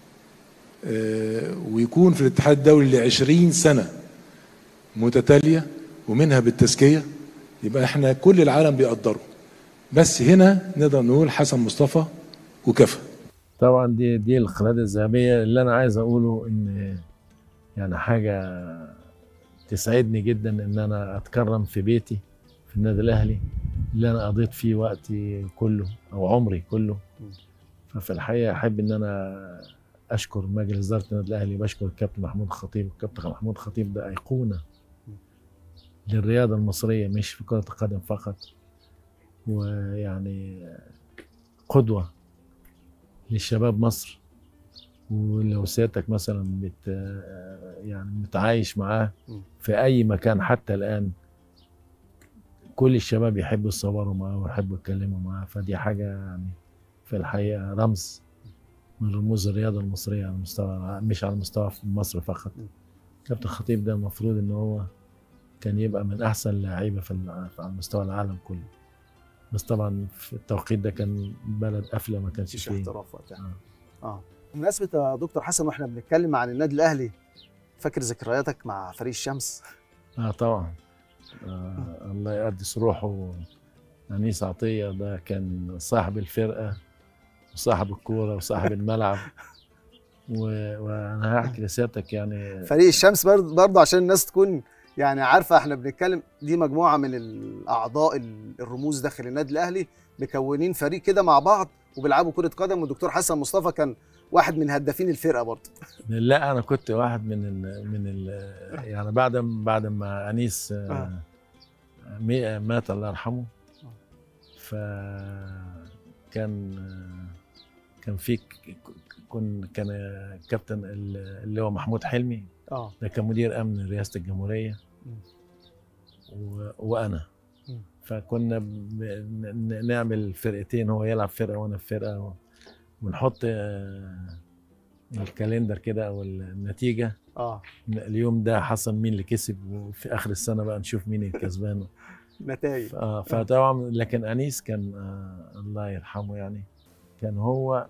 ويكون في الاتحاد الدولي لعشرين سنه متتاليه ومنها بالتزكيه، يبقى احنا كل العالم بيقدره. بس هنا نقدر نقول حسن مصطفى وكفى. طبعا دي دي القلاده الذهبيه. اللي انا عايز اقوله ان يعني حاجه تسعدني جدا ان انا اتكرم في بيتي في النادي الاهلي اللي انا قضيت فيه وقتي كله او عمري كله. ففي الحقيقه احب ان انا اشكر مجلس اداره النادي الاهلي، بشكر الكابتن محمود الخطيب. الكابتن محمود الخطيب ده ايقونه للرياضه المصريه مش في كره القدم فقط، ويعني قدوه للشباب مصر. ولو سيادتك مثلا بت يعني متعايش معاه في اي مكان حتى الان، كل الشباب يحبوا يصوروا معاه ويحبوا يتكلموا معاه. فدي حاجه يعني في الحقيقه رمز من رموز الرياضه المصريه على مستوى مش على مستوى مصر فقط. كابتن خطيب ده المفروض ان هو كان يبقى من احسن اللاعيبه في على مستوى العالم كله، بس طبعا في التوقيت ده كان بلد قافله ما كانش فيه احتراف وقتها. اه, آه. بمناسبه يا دكتور حسن واحنا بنتكلم عن النادي الاهلي، فاكر ذكرياتك مع فريق الشمس؟ اه طبعا. آه الله يقدس روحه، انيس عطيه ده كان صاحب الفرقه وصاحب الكوره وصاحب الملعب. وانا هحكي لسيادتك يعني فريق الشمس برضه عشان الناس تكون يعني عارفه احنا بنتكلم، دي مجموعه من الاعضاء الرموز داخل النادي الاهلي مكونين فريق كده مع بعض وبيلعبوا كره قدم، والدكتور حسن مصطفى كان واحد من هدافين الفرقه برضه. لا انا كنت واحد من ال من ال يعني بعد بعد ما انيس آه. مات الله يرحمه، فكان كان في كن كان كابتن اللي هو محمود حلمي، اه ده كان مدير امن رئاسه الجمهوريه و... وانا م. فكنا نعمل فرقتين، هو يلعب فرقه وانا في فرقه، ونحط الكالندر كده او النتيجه اه اليوم ده حصل مين اللي كسب، وفي اخر السنه بقى نشوف مين الكسبان نتائج. اه فطبعا لكن انيس كان آه الله يرحمه يعني كان هو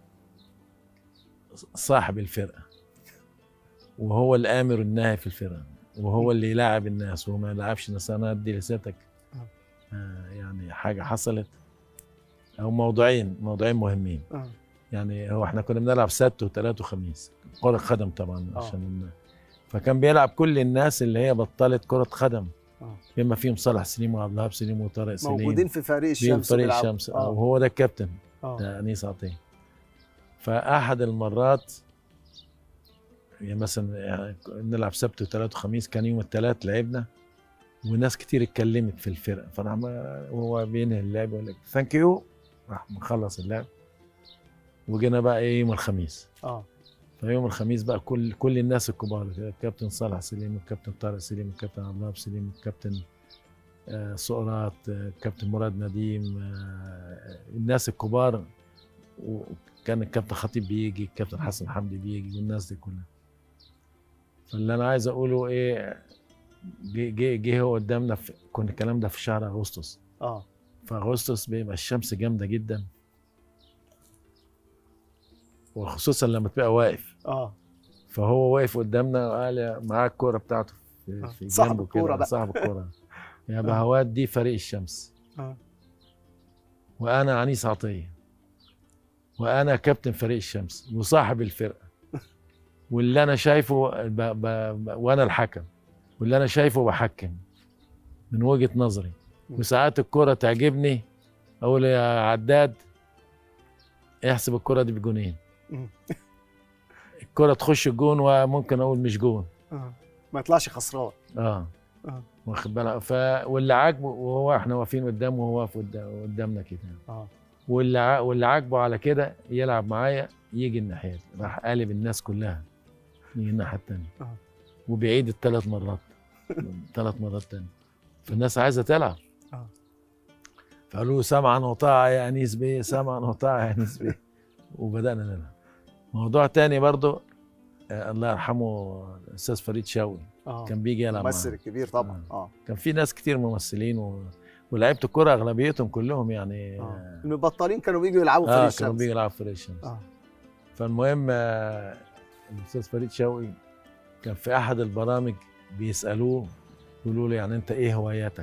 صاحب الفرقه، وهو الامر الناهي في الفرقه، وهو اللي يلاعب الناس وما يلعبش ناس. انا ادي لسيادتك آه يعني حاجه حصلت او موضوعين موضوعين مهمين. آه. يعني هو احنا كنا بنلعب سبت وثلاث وخميس كره قدم طبعا عشان آه. فكان بيلعب كل الناس اللي هي بطلت كره قدم آه. بما فيهم صالح سليم وعبد الوهاب سليم وطارق سليم موجودين في فريق الشمس. فريق الشمس آه. وهو ده الكابتن آه. ده انيس عطيه. فاحد المرات يعني مثلا يعني نلعب سبت وثلاث وخميس، كان يوم الثلاث لعبنا وناس كتير اتكلمت في الفرقه، فانا وهو بينهي اللعب يقول لك ثانك يو، راح مخلص اللعب. وجينا بقى ايه يوم الخميس. اه فيوم الخميس بقى كل كل الناس الكبار، الكابتن صالح سليم والكابتن طارق سليم والكابتن عبد الله سليم والكابتن آه سقراط، الكابتن آه مراد نديم، آه الناس الكبار، وكان الكابتن خطيب بيجي، الكابتن حسن حمدي بيجي، والناس دي كلها. فاللي انا عايز اقوله ايه، جه جه هو قدامنا في، كنا الكلام ده في شهر اغسطس. اه في اغسطس بيبقى الشمس جامده جدا، وخصوصا لما تبقى واقف. اه فهو واقف قدامنا وقال معاه الكوره بتاعته في, في صاحب جنبه الكورة كده، بقى. صاحب الكوره. يا بهوات دي فريق الشمس، اه وانا عنيس عطيه، وانا كابتن فريق الشمس وصاحب الفرقه، واللي انا شايفه ب... ب... ب... وانا الحكم، واللي انا شايفه بحكم من وجهه نظري. وساعات الكوره تعجبني اقول يا عداد احسب الكوره دي بجونين، الكوره تخش الجون وممكن اقول مش جون، اه ما يطلعش خسران. اه اه واخد بالك. ف واللي عاجبه، وهو احنا واقفين قدامه وهو واقف قدام- قدامنا كده، اه واللي ع... واللي عاجبه على كده يلعب معايا يجي الناحيه دي، راح قالب الناس كلها يجي الناحيه الثانيه، اه وبيعيد الثلاث مرات ثلاث مرات تاني. فالناس عايزه تلعب. اه فقالوا سمعا وطاعه يا انيس بيه، سمعا وطاعه يا انيس بيه، وبدانا نلعب. موضوع تاني برضو، آه الله يرحمه الاستاذ فريد شوقي، اه كان بيجي يلعب الممثل معانا. الكبير طبعا. اه كان في ناس كتير ممثلين و... ولعيبه الكوره اغلبيتهم كلهم يعني اه المبطلين كانوا بيجوا يلعبوا فريق اه الشمس. كانوا بيجوا يلعبوا فريق الشمس. اه فالمهم آه الاستاذ فريد شوقي كان في احد البرامج بيسالوه، يقولوا له يعني انت ايه هواياتك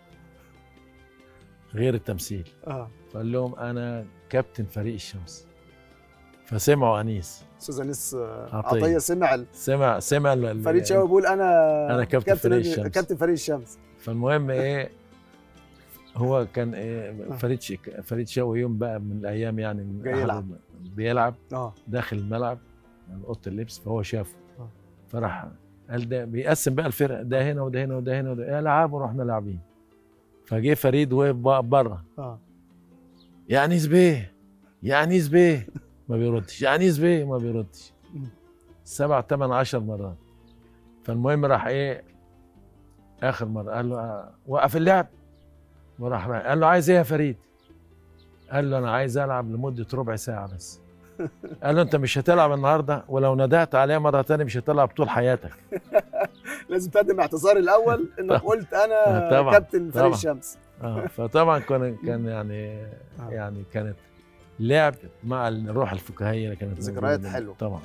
غير التمثيل؟ اه فقال لهم انا كابتن فريق الشمس. فسمعوا انيس استاذ انيس عطية. عطيه سمع ال- سمع سمع ال- فريد شوقي بيقول انا أنا كابتن فريق الشمس. كابتن فريق الشمس. فالمهم ايه، هو كان إيه فريد ش... فريد شوقي يوم بقى من الايام يعني من جاي أحد يلعب. بيلعب اه داخل الملعب من اوضه اللبس، فهو شافه آه. فراح قال ده بيقسم بقى الفرق، ده هنا وده هنا وده هنا وده، العاب ورحنا لاعبين. فجه فريد وقف بره، اه يا انيس بيه يا انيس بيه ما بيردش، يا انيس بيه ما بيردش، سبع ثمان عشر مرات. فالمهم راح ايه اخر مره قال له آه، وقف اللعب، وراح راح قال له عايز ايه يا فريد؟ قال له انا عايز العب لمده ربع ساعه بس. قال له انت مش هتلعب النهارده، ولو ندهت عليه مره ثانيه مش هتلعب طول حياتك. لازم تقدم اعتذار الاول انك قلت انا طبعاً، كابتن فريق طبعاً. الشمس. اه فطبعا كان كان يعني يعني كانت لعب مع الروح الفكاهيه اللي كانت ذكريات موجودة. حلوة. طبعا.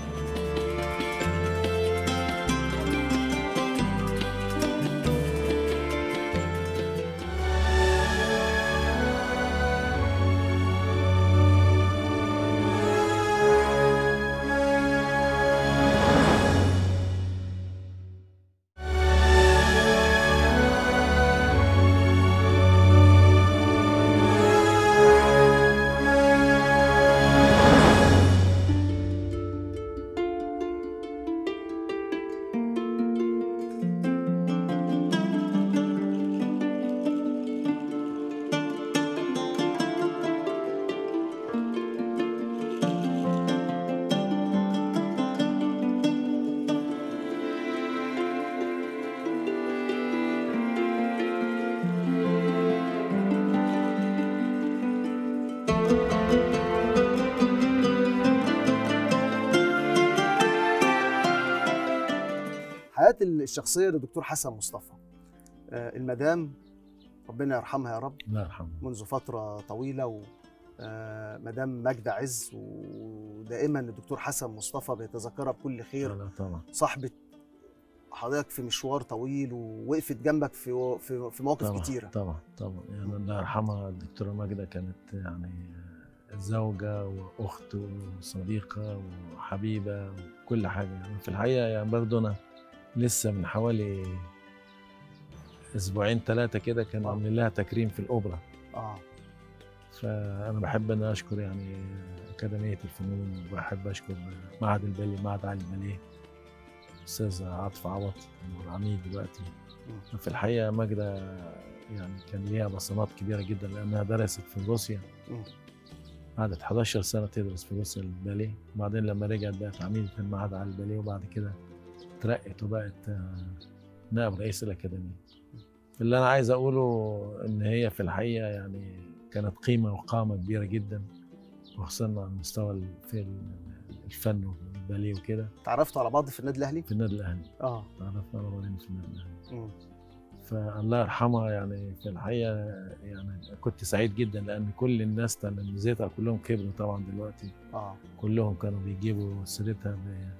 حياه الشخصيه للدكتور حسن مصطفى، آه، المدام ربنا يرحمها يا رب، الله يرحمه. منذ فتره طويله، و آه، مدام ماجدة عز، ودائما الدكتور حسن مصطفى بيتذكرها بكل لا خير. لا طبعا. صاحبة حضرتك في مشوار طويل، ووقفت جنبك في في, في مواقف طبعا كتيره. طبعا طبعا يعني الله يرحمها الدكتوره ماجدة كانت يعني زوجة وأخت وصديقة وحبيبة وكل حاجة. يعني في الحقيقة يعني برضه أنا لسه من حوالي أسبوعين ثلاثة كده كانوا آه. عاملين لها تكريم في الأوبرا. اه فانا بحب ان اشكر يعني اكاديميه الفنون، وبحب اشكر معهد الباليه، معهد علي الباليه، استاذ عاطف عوض العميد دلوقتي. في الحقيقه ماجده يعني كان ليها بصمات كبيره جدا لانها درست في روسيا، قعدت حداشر سنه تدرس في روسيا الباليه، وبعدين لما رجعت بقت عميده في المعهد علي الباليه، وبعد كده ترقت وبقت نائب رئيس الاكاديميه. اللي انا عايز اقوله ان هي في الحقيقه يعني كانت قيمه وقامه كبيره جدا، وخصوصا على مستوى في الفن والباليه وكده. تعرفتوا على بعض في النادي الاهلي؟ في النادي الاهلي اه تعرفنا على بعضين في النادي الاهلي. مم. فالله يرحمها يعني في الحقيقه يعني كنت سعيد جدا لان كل الناس تلامذتها كلهم كبروا طبعا دلوقتي. اه كلهم كانوا بيجيبوا سيرتها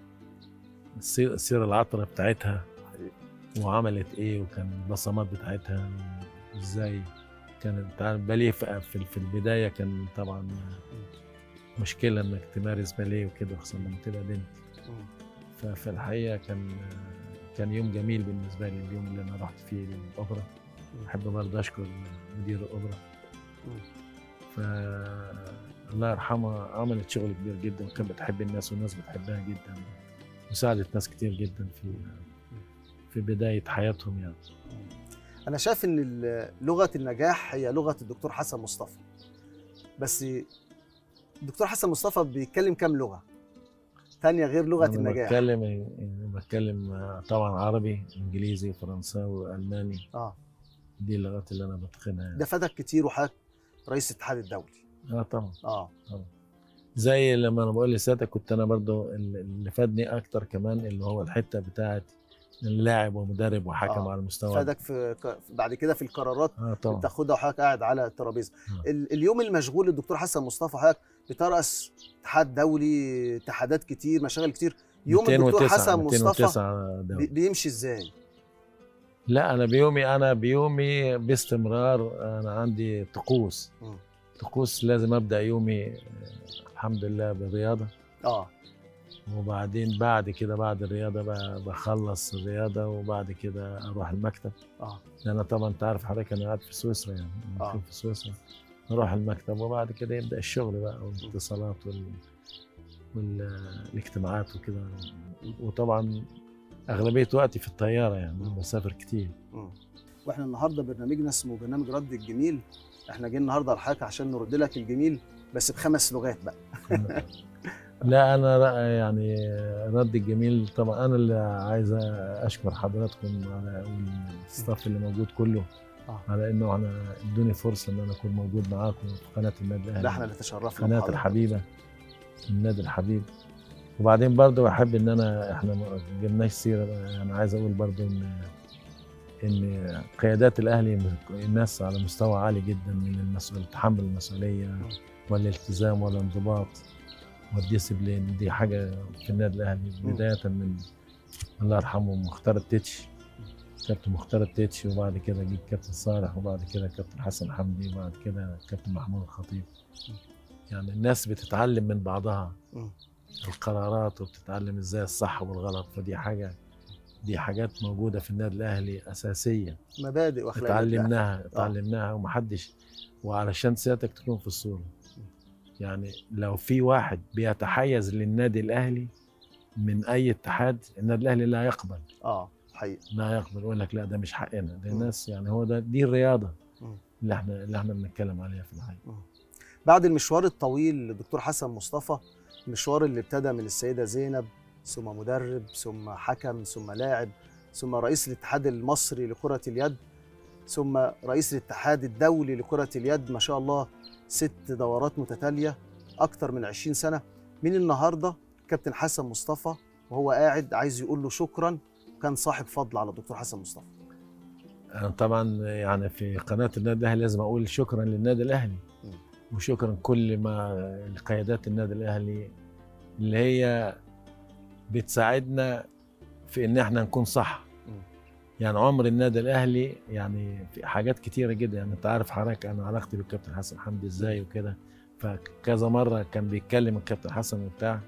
بالسيره العطره بتاعتها، وعملت ايه، وكان البصمات بتاعتها ازاي كانت. باليه في في البدايه كان طبعا مشكله انك تمارس باليه وكده، خصوصا لما تبقى بنت. ففي الحقيقه كان كان يوم جميل بالنسبه لي، اليوم اللي انا رحت فيه للاوبرا. احب برضه اشكر مدير الاوبرا. ف الله يرحمها عملت شغل كبير جدا، وكانت بتحب الناس والناس بتحبها جدا، وساعدت ناس كتير جدا في في بدايه حياتهم يعني. انا شايف ان لغه النجاح هي لغه الدكتور حسن مصطفى، بس الدكتور حسن مصطفى بيتكلم كام لغه تانية غير لغه أنا النجاح؟ بتكلم يعني بتكلم طبعا عربي، انجليزي، فرنساوي، الماني. اه دي اللغات اللي انا بتقنها يعني. ده فادك كتير، وحضرتك رئيس الاتحاد الدولي. اه طبعا. اه طبعا. زي لما انا بقول لسيادتك كنت انا برضو اللي فادني اكتر كمان اللي هو الحته بتاعت اللاعب ومدرب وحكم آه. على المستوى. فادك في ك- بعد كده في القرارات اه طبعا. بتاخدها وحضرتك قاعد على الترابيزه. آه. ال- اليوم المشغول الدكتور حسن مصطفى، حضرتك بترأس اتحاد دولي، اتحادات كتير، مشاغل كتير. يوم الدكتور حسن مصطفى بي- بيمشي ازاي؟ لا انا بيومي انا بيومي باستمرار انا عندي طقوس. م. طقوس لازم ابدا يومي الحمد لله بالرياضه. اه وبعدين بعد كده بعد الرياضه بقى بخلص الرياضه، وبعد كده اروح المكتب. اه لان طبعا انت عارف حضرتك انا قاعد في سويسرا يعني آه. في سويسرا. نروح المكتب وبعد كده يبدا الشغل بقى والاتصالات وال... والاجتماعات وكده. وطبعا اغلبيه وقتي في الطياره يعني انا بسافر كتير. م. واحنا النهارده برنامجنا اسمه برنامج رد الجميل. احنا جايين النهارده لحضرتك عشان نرد لك الجميل بس بخمس لغات بقى. لا انا يعني رد الجميل طبعا انا اللي عايز اشكر حضراتكم على والستاف اللي موجود كله آه. على انه انا ادوني فرصه ان انا اكون موجود معاكم في قناه النادي الاهلي. ده احنا اللي تشرفنا قناه الحبيبه، النادي الحبيب. وبعدين برضه بحب ان انا احنا ما جبناش سيره، انا عايز اقول برضه ان ان قيادات الاهلي الناس على مستوى عالي جدا من المسؤول تحمل المسؤوليه والالتزام والانضباط والديسبلين. دي حاجه في النادي الاهلي بدايه من الله يرحمه مختار التتش، كابتن مختار التتش، وبعد كده جه كابتن صالح، وبعد كده كابتن حسن حمدي، وبعد كده كابتن محمود الخطيب. يعني الناس بتتعلم من بعضها القرارات، وبتتعلم ازاي الصح والغلط. فدي حاجه دي حاجات موجوده في النادي الاهلي اساسيه، مبادئ واخلاق اتعلمناها اتعلمناها ومحدش. وعلشان سيادتك تكون في الصوره، يعني لو في واحد بيتحيز للنادي الاهلي من اي اتحاد، النادي الاهلي لا يقبل. اه حقيقي لا يقبل، يقول لك لا ده مش حقنا، ده الناس يعني هو ده دي الرياضه اللي احنا اللي احنا بنتكلم عليها في الحقيقه. بعد المشوار الطويل للدكتور حسن مصطفى، المشوار اللي ابتدى من السيده زينب، ثم مدرب، ثم حكم، ثم لاعب، ثم رئيس الاتحاد المصري لكره اليد، ثم رئيس الاتحاد الدولي لكره اليد، ما شاء الله ست دورات متتاليه، اكتر من عشرين سنه. مين النهارده كابتن حسن مصطفى وهو قاعد عايز يقول له شكرا، كان صاحب فضل على الدكتور حسن مصطفى؟ انا طبعا يعني في قناه النادي الاهلي لازم اقول شكرا للنادي الاهلي، وشكرا كل ما القيادات النادي الاهلي اللي هي بتساعدنا في ان احنا نكون صح. يعني عمر النادي الاهلي يعني في حاجات كتيره جدا، يعني انت عارف حضرتك انا علاقتي بالكابتن حسن حمدي ازاي وكده، فكذا مره كان بيتكلم الكابتن حسن وبتاع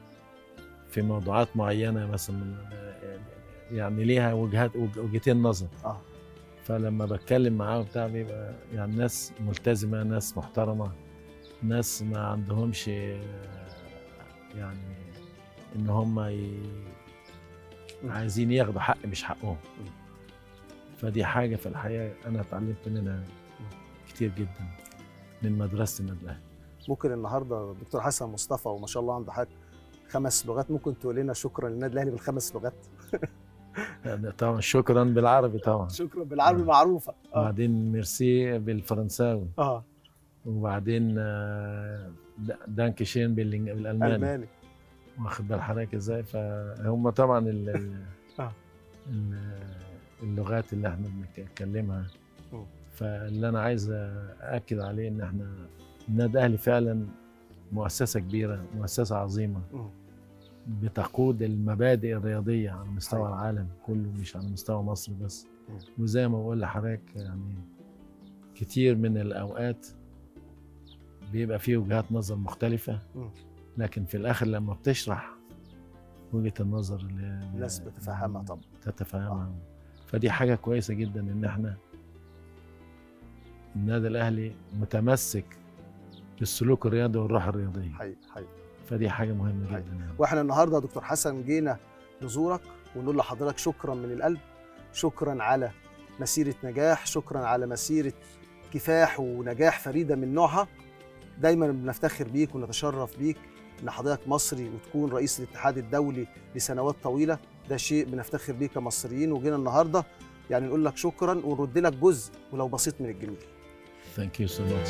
في موضوعات معينه مثلا يعني ليها وجهات وجهتين نظر. اه فلما بتكلم معاه وبتاع بيبقى يعني ناس ملتزمه، ناس محترمه، ناس ما عندهمش يعني ان هم ي... عايزين ياخدوا حق مش حقهم. فدي حاجه في الحقيقه انا اتعلمت منها كتير جدا من مدرسه النادي الاهلي. ممكن النهارده دكتور حسن مصطفى وما شاء الله عنده حاجه خمس لغات، ممكن تقول لنا شكرا للنادي الاهلي بالخمس لغات؟ طبعا شكرا بالعربي طبعا. شكرا بالعربي آه. معروفه. آه. وبعدين ميرسي بالفرنساوي. اه وبعدين دانكي شين بالالماني. الماني. واخد بال حضرتك ازاي؟ فهم طبعا ال آه. اللغات اللي احنا بنتكلمها. فاللي انا عايز ااكد عليه ان احنا النادي الاهلي فعلا مؤسسه كبيره، مؤسسه عظيمه بتقود المبادئ الرياضيه على مستوى حي. العالم كله، مش على مستوى مصر بس. م. وزي ما بقول لحضرتك يعني كتير من الاوقات بيبقى فيه وجهات نظر مختلفه، م. لكن في الاخر لما بتشرح وجهه النظر اللي الناس بتفهمها طبعا تتفهمها. آه. فدي حاجه كويسه جدا ان احنا النادي الاهلي متمسك بالسلوك الرياضي والروح الرياضيه. حقيقي حقيقي. فدي حاجه مهمه جدا يعني. واحنا النهارده يا دكتور حسن جينا نزورك ونقول لحضرتك شكرا من القلب، شكرا على مسيره نجاح، شكرا على مسيره كفاح ونجاح فريده من نوعها. دايما بنفتخر بيك ونتشرف بيك ان حضرتك مصري وتكون رئيس الاتحاد الدولي لسنوات طويله، ده شيء بنفتخر بيه كمصريين. وجينا النهارده يعني نقول لك شكرا ونرد لك جزء ولو بسيط من الجميل. Thank you so much.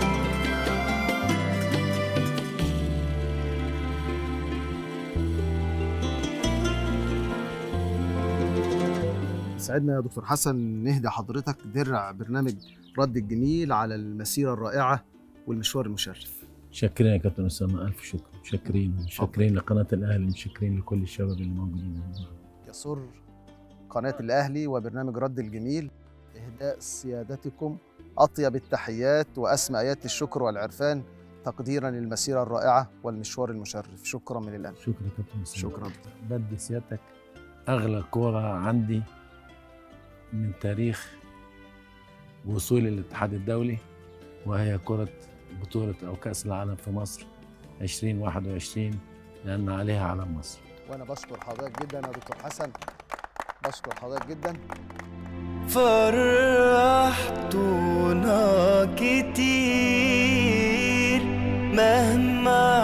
سعدنا يا دكتور حسن نهدي حضرتك درع برنامج رد الجميل على المسيرة الرائعة والمشوار المشرف. شاكرين يا كابتن أسامة، ألف شكر. شاكرين شاكرين لقناة الأهلي، شاكرين لكل الشباب اللي موجودين. يسر قناة الأهلي وبرنامج رد الجميل إهداء سيادتكم أطيب التحيات وأسمى آيات الشكر والعرفان تقديرا للمسيرة الرائعة والمشوار المشرف. شكرا من القلب. شكرا يا كابتن أسامة. شكرا. بدي سيادتك أغلى كورة عندي من تاريخ وصول الاتحاد الدولي، وهي كرة بطولة أو كأس العالم في مصر عشرين واحد وعشرين، لأن عليها علم مصر. وأنا بشكر حضرتك جدا يا دكتور حسن، بشكر حضرتك جدا. فرحتونا كتير مهما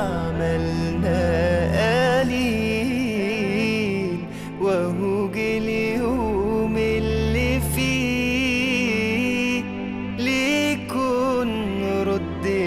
عملنا قليل، وهو جه اليوم اللي فيه ليكون رد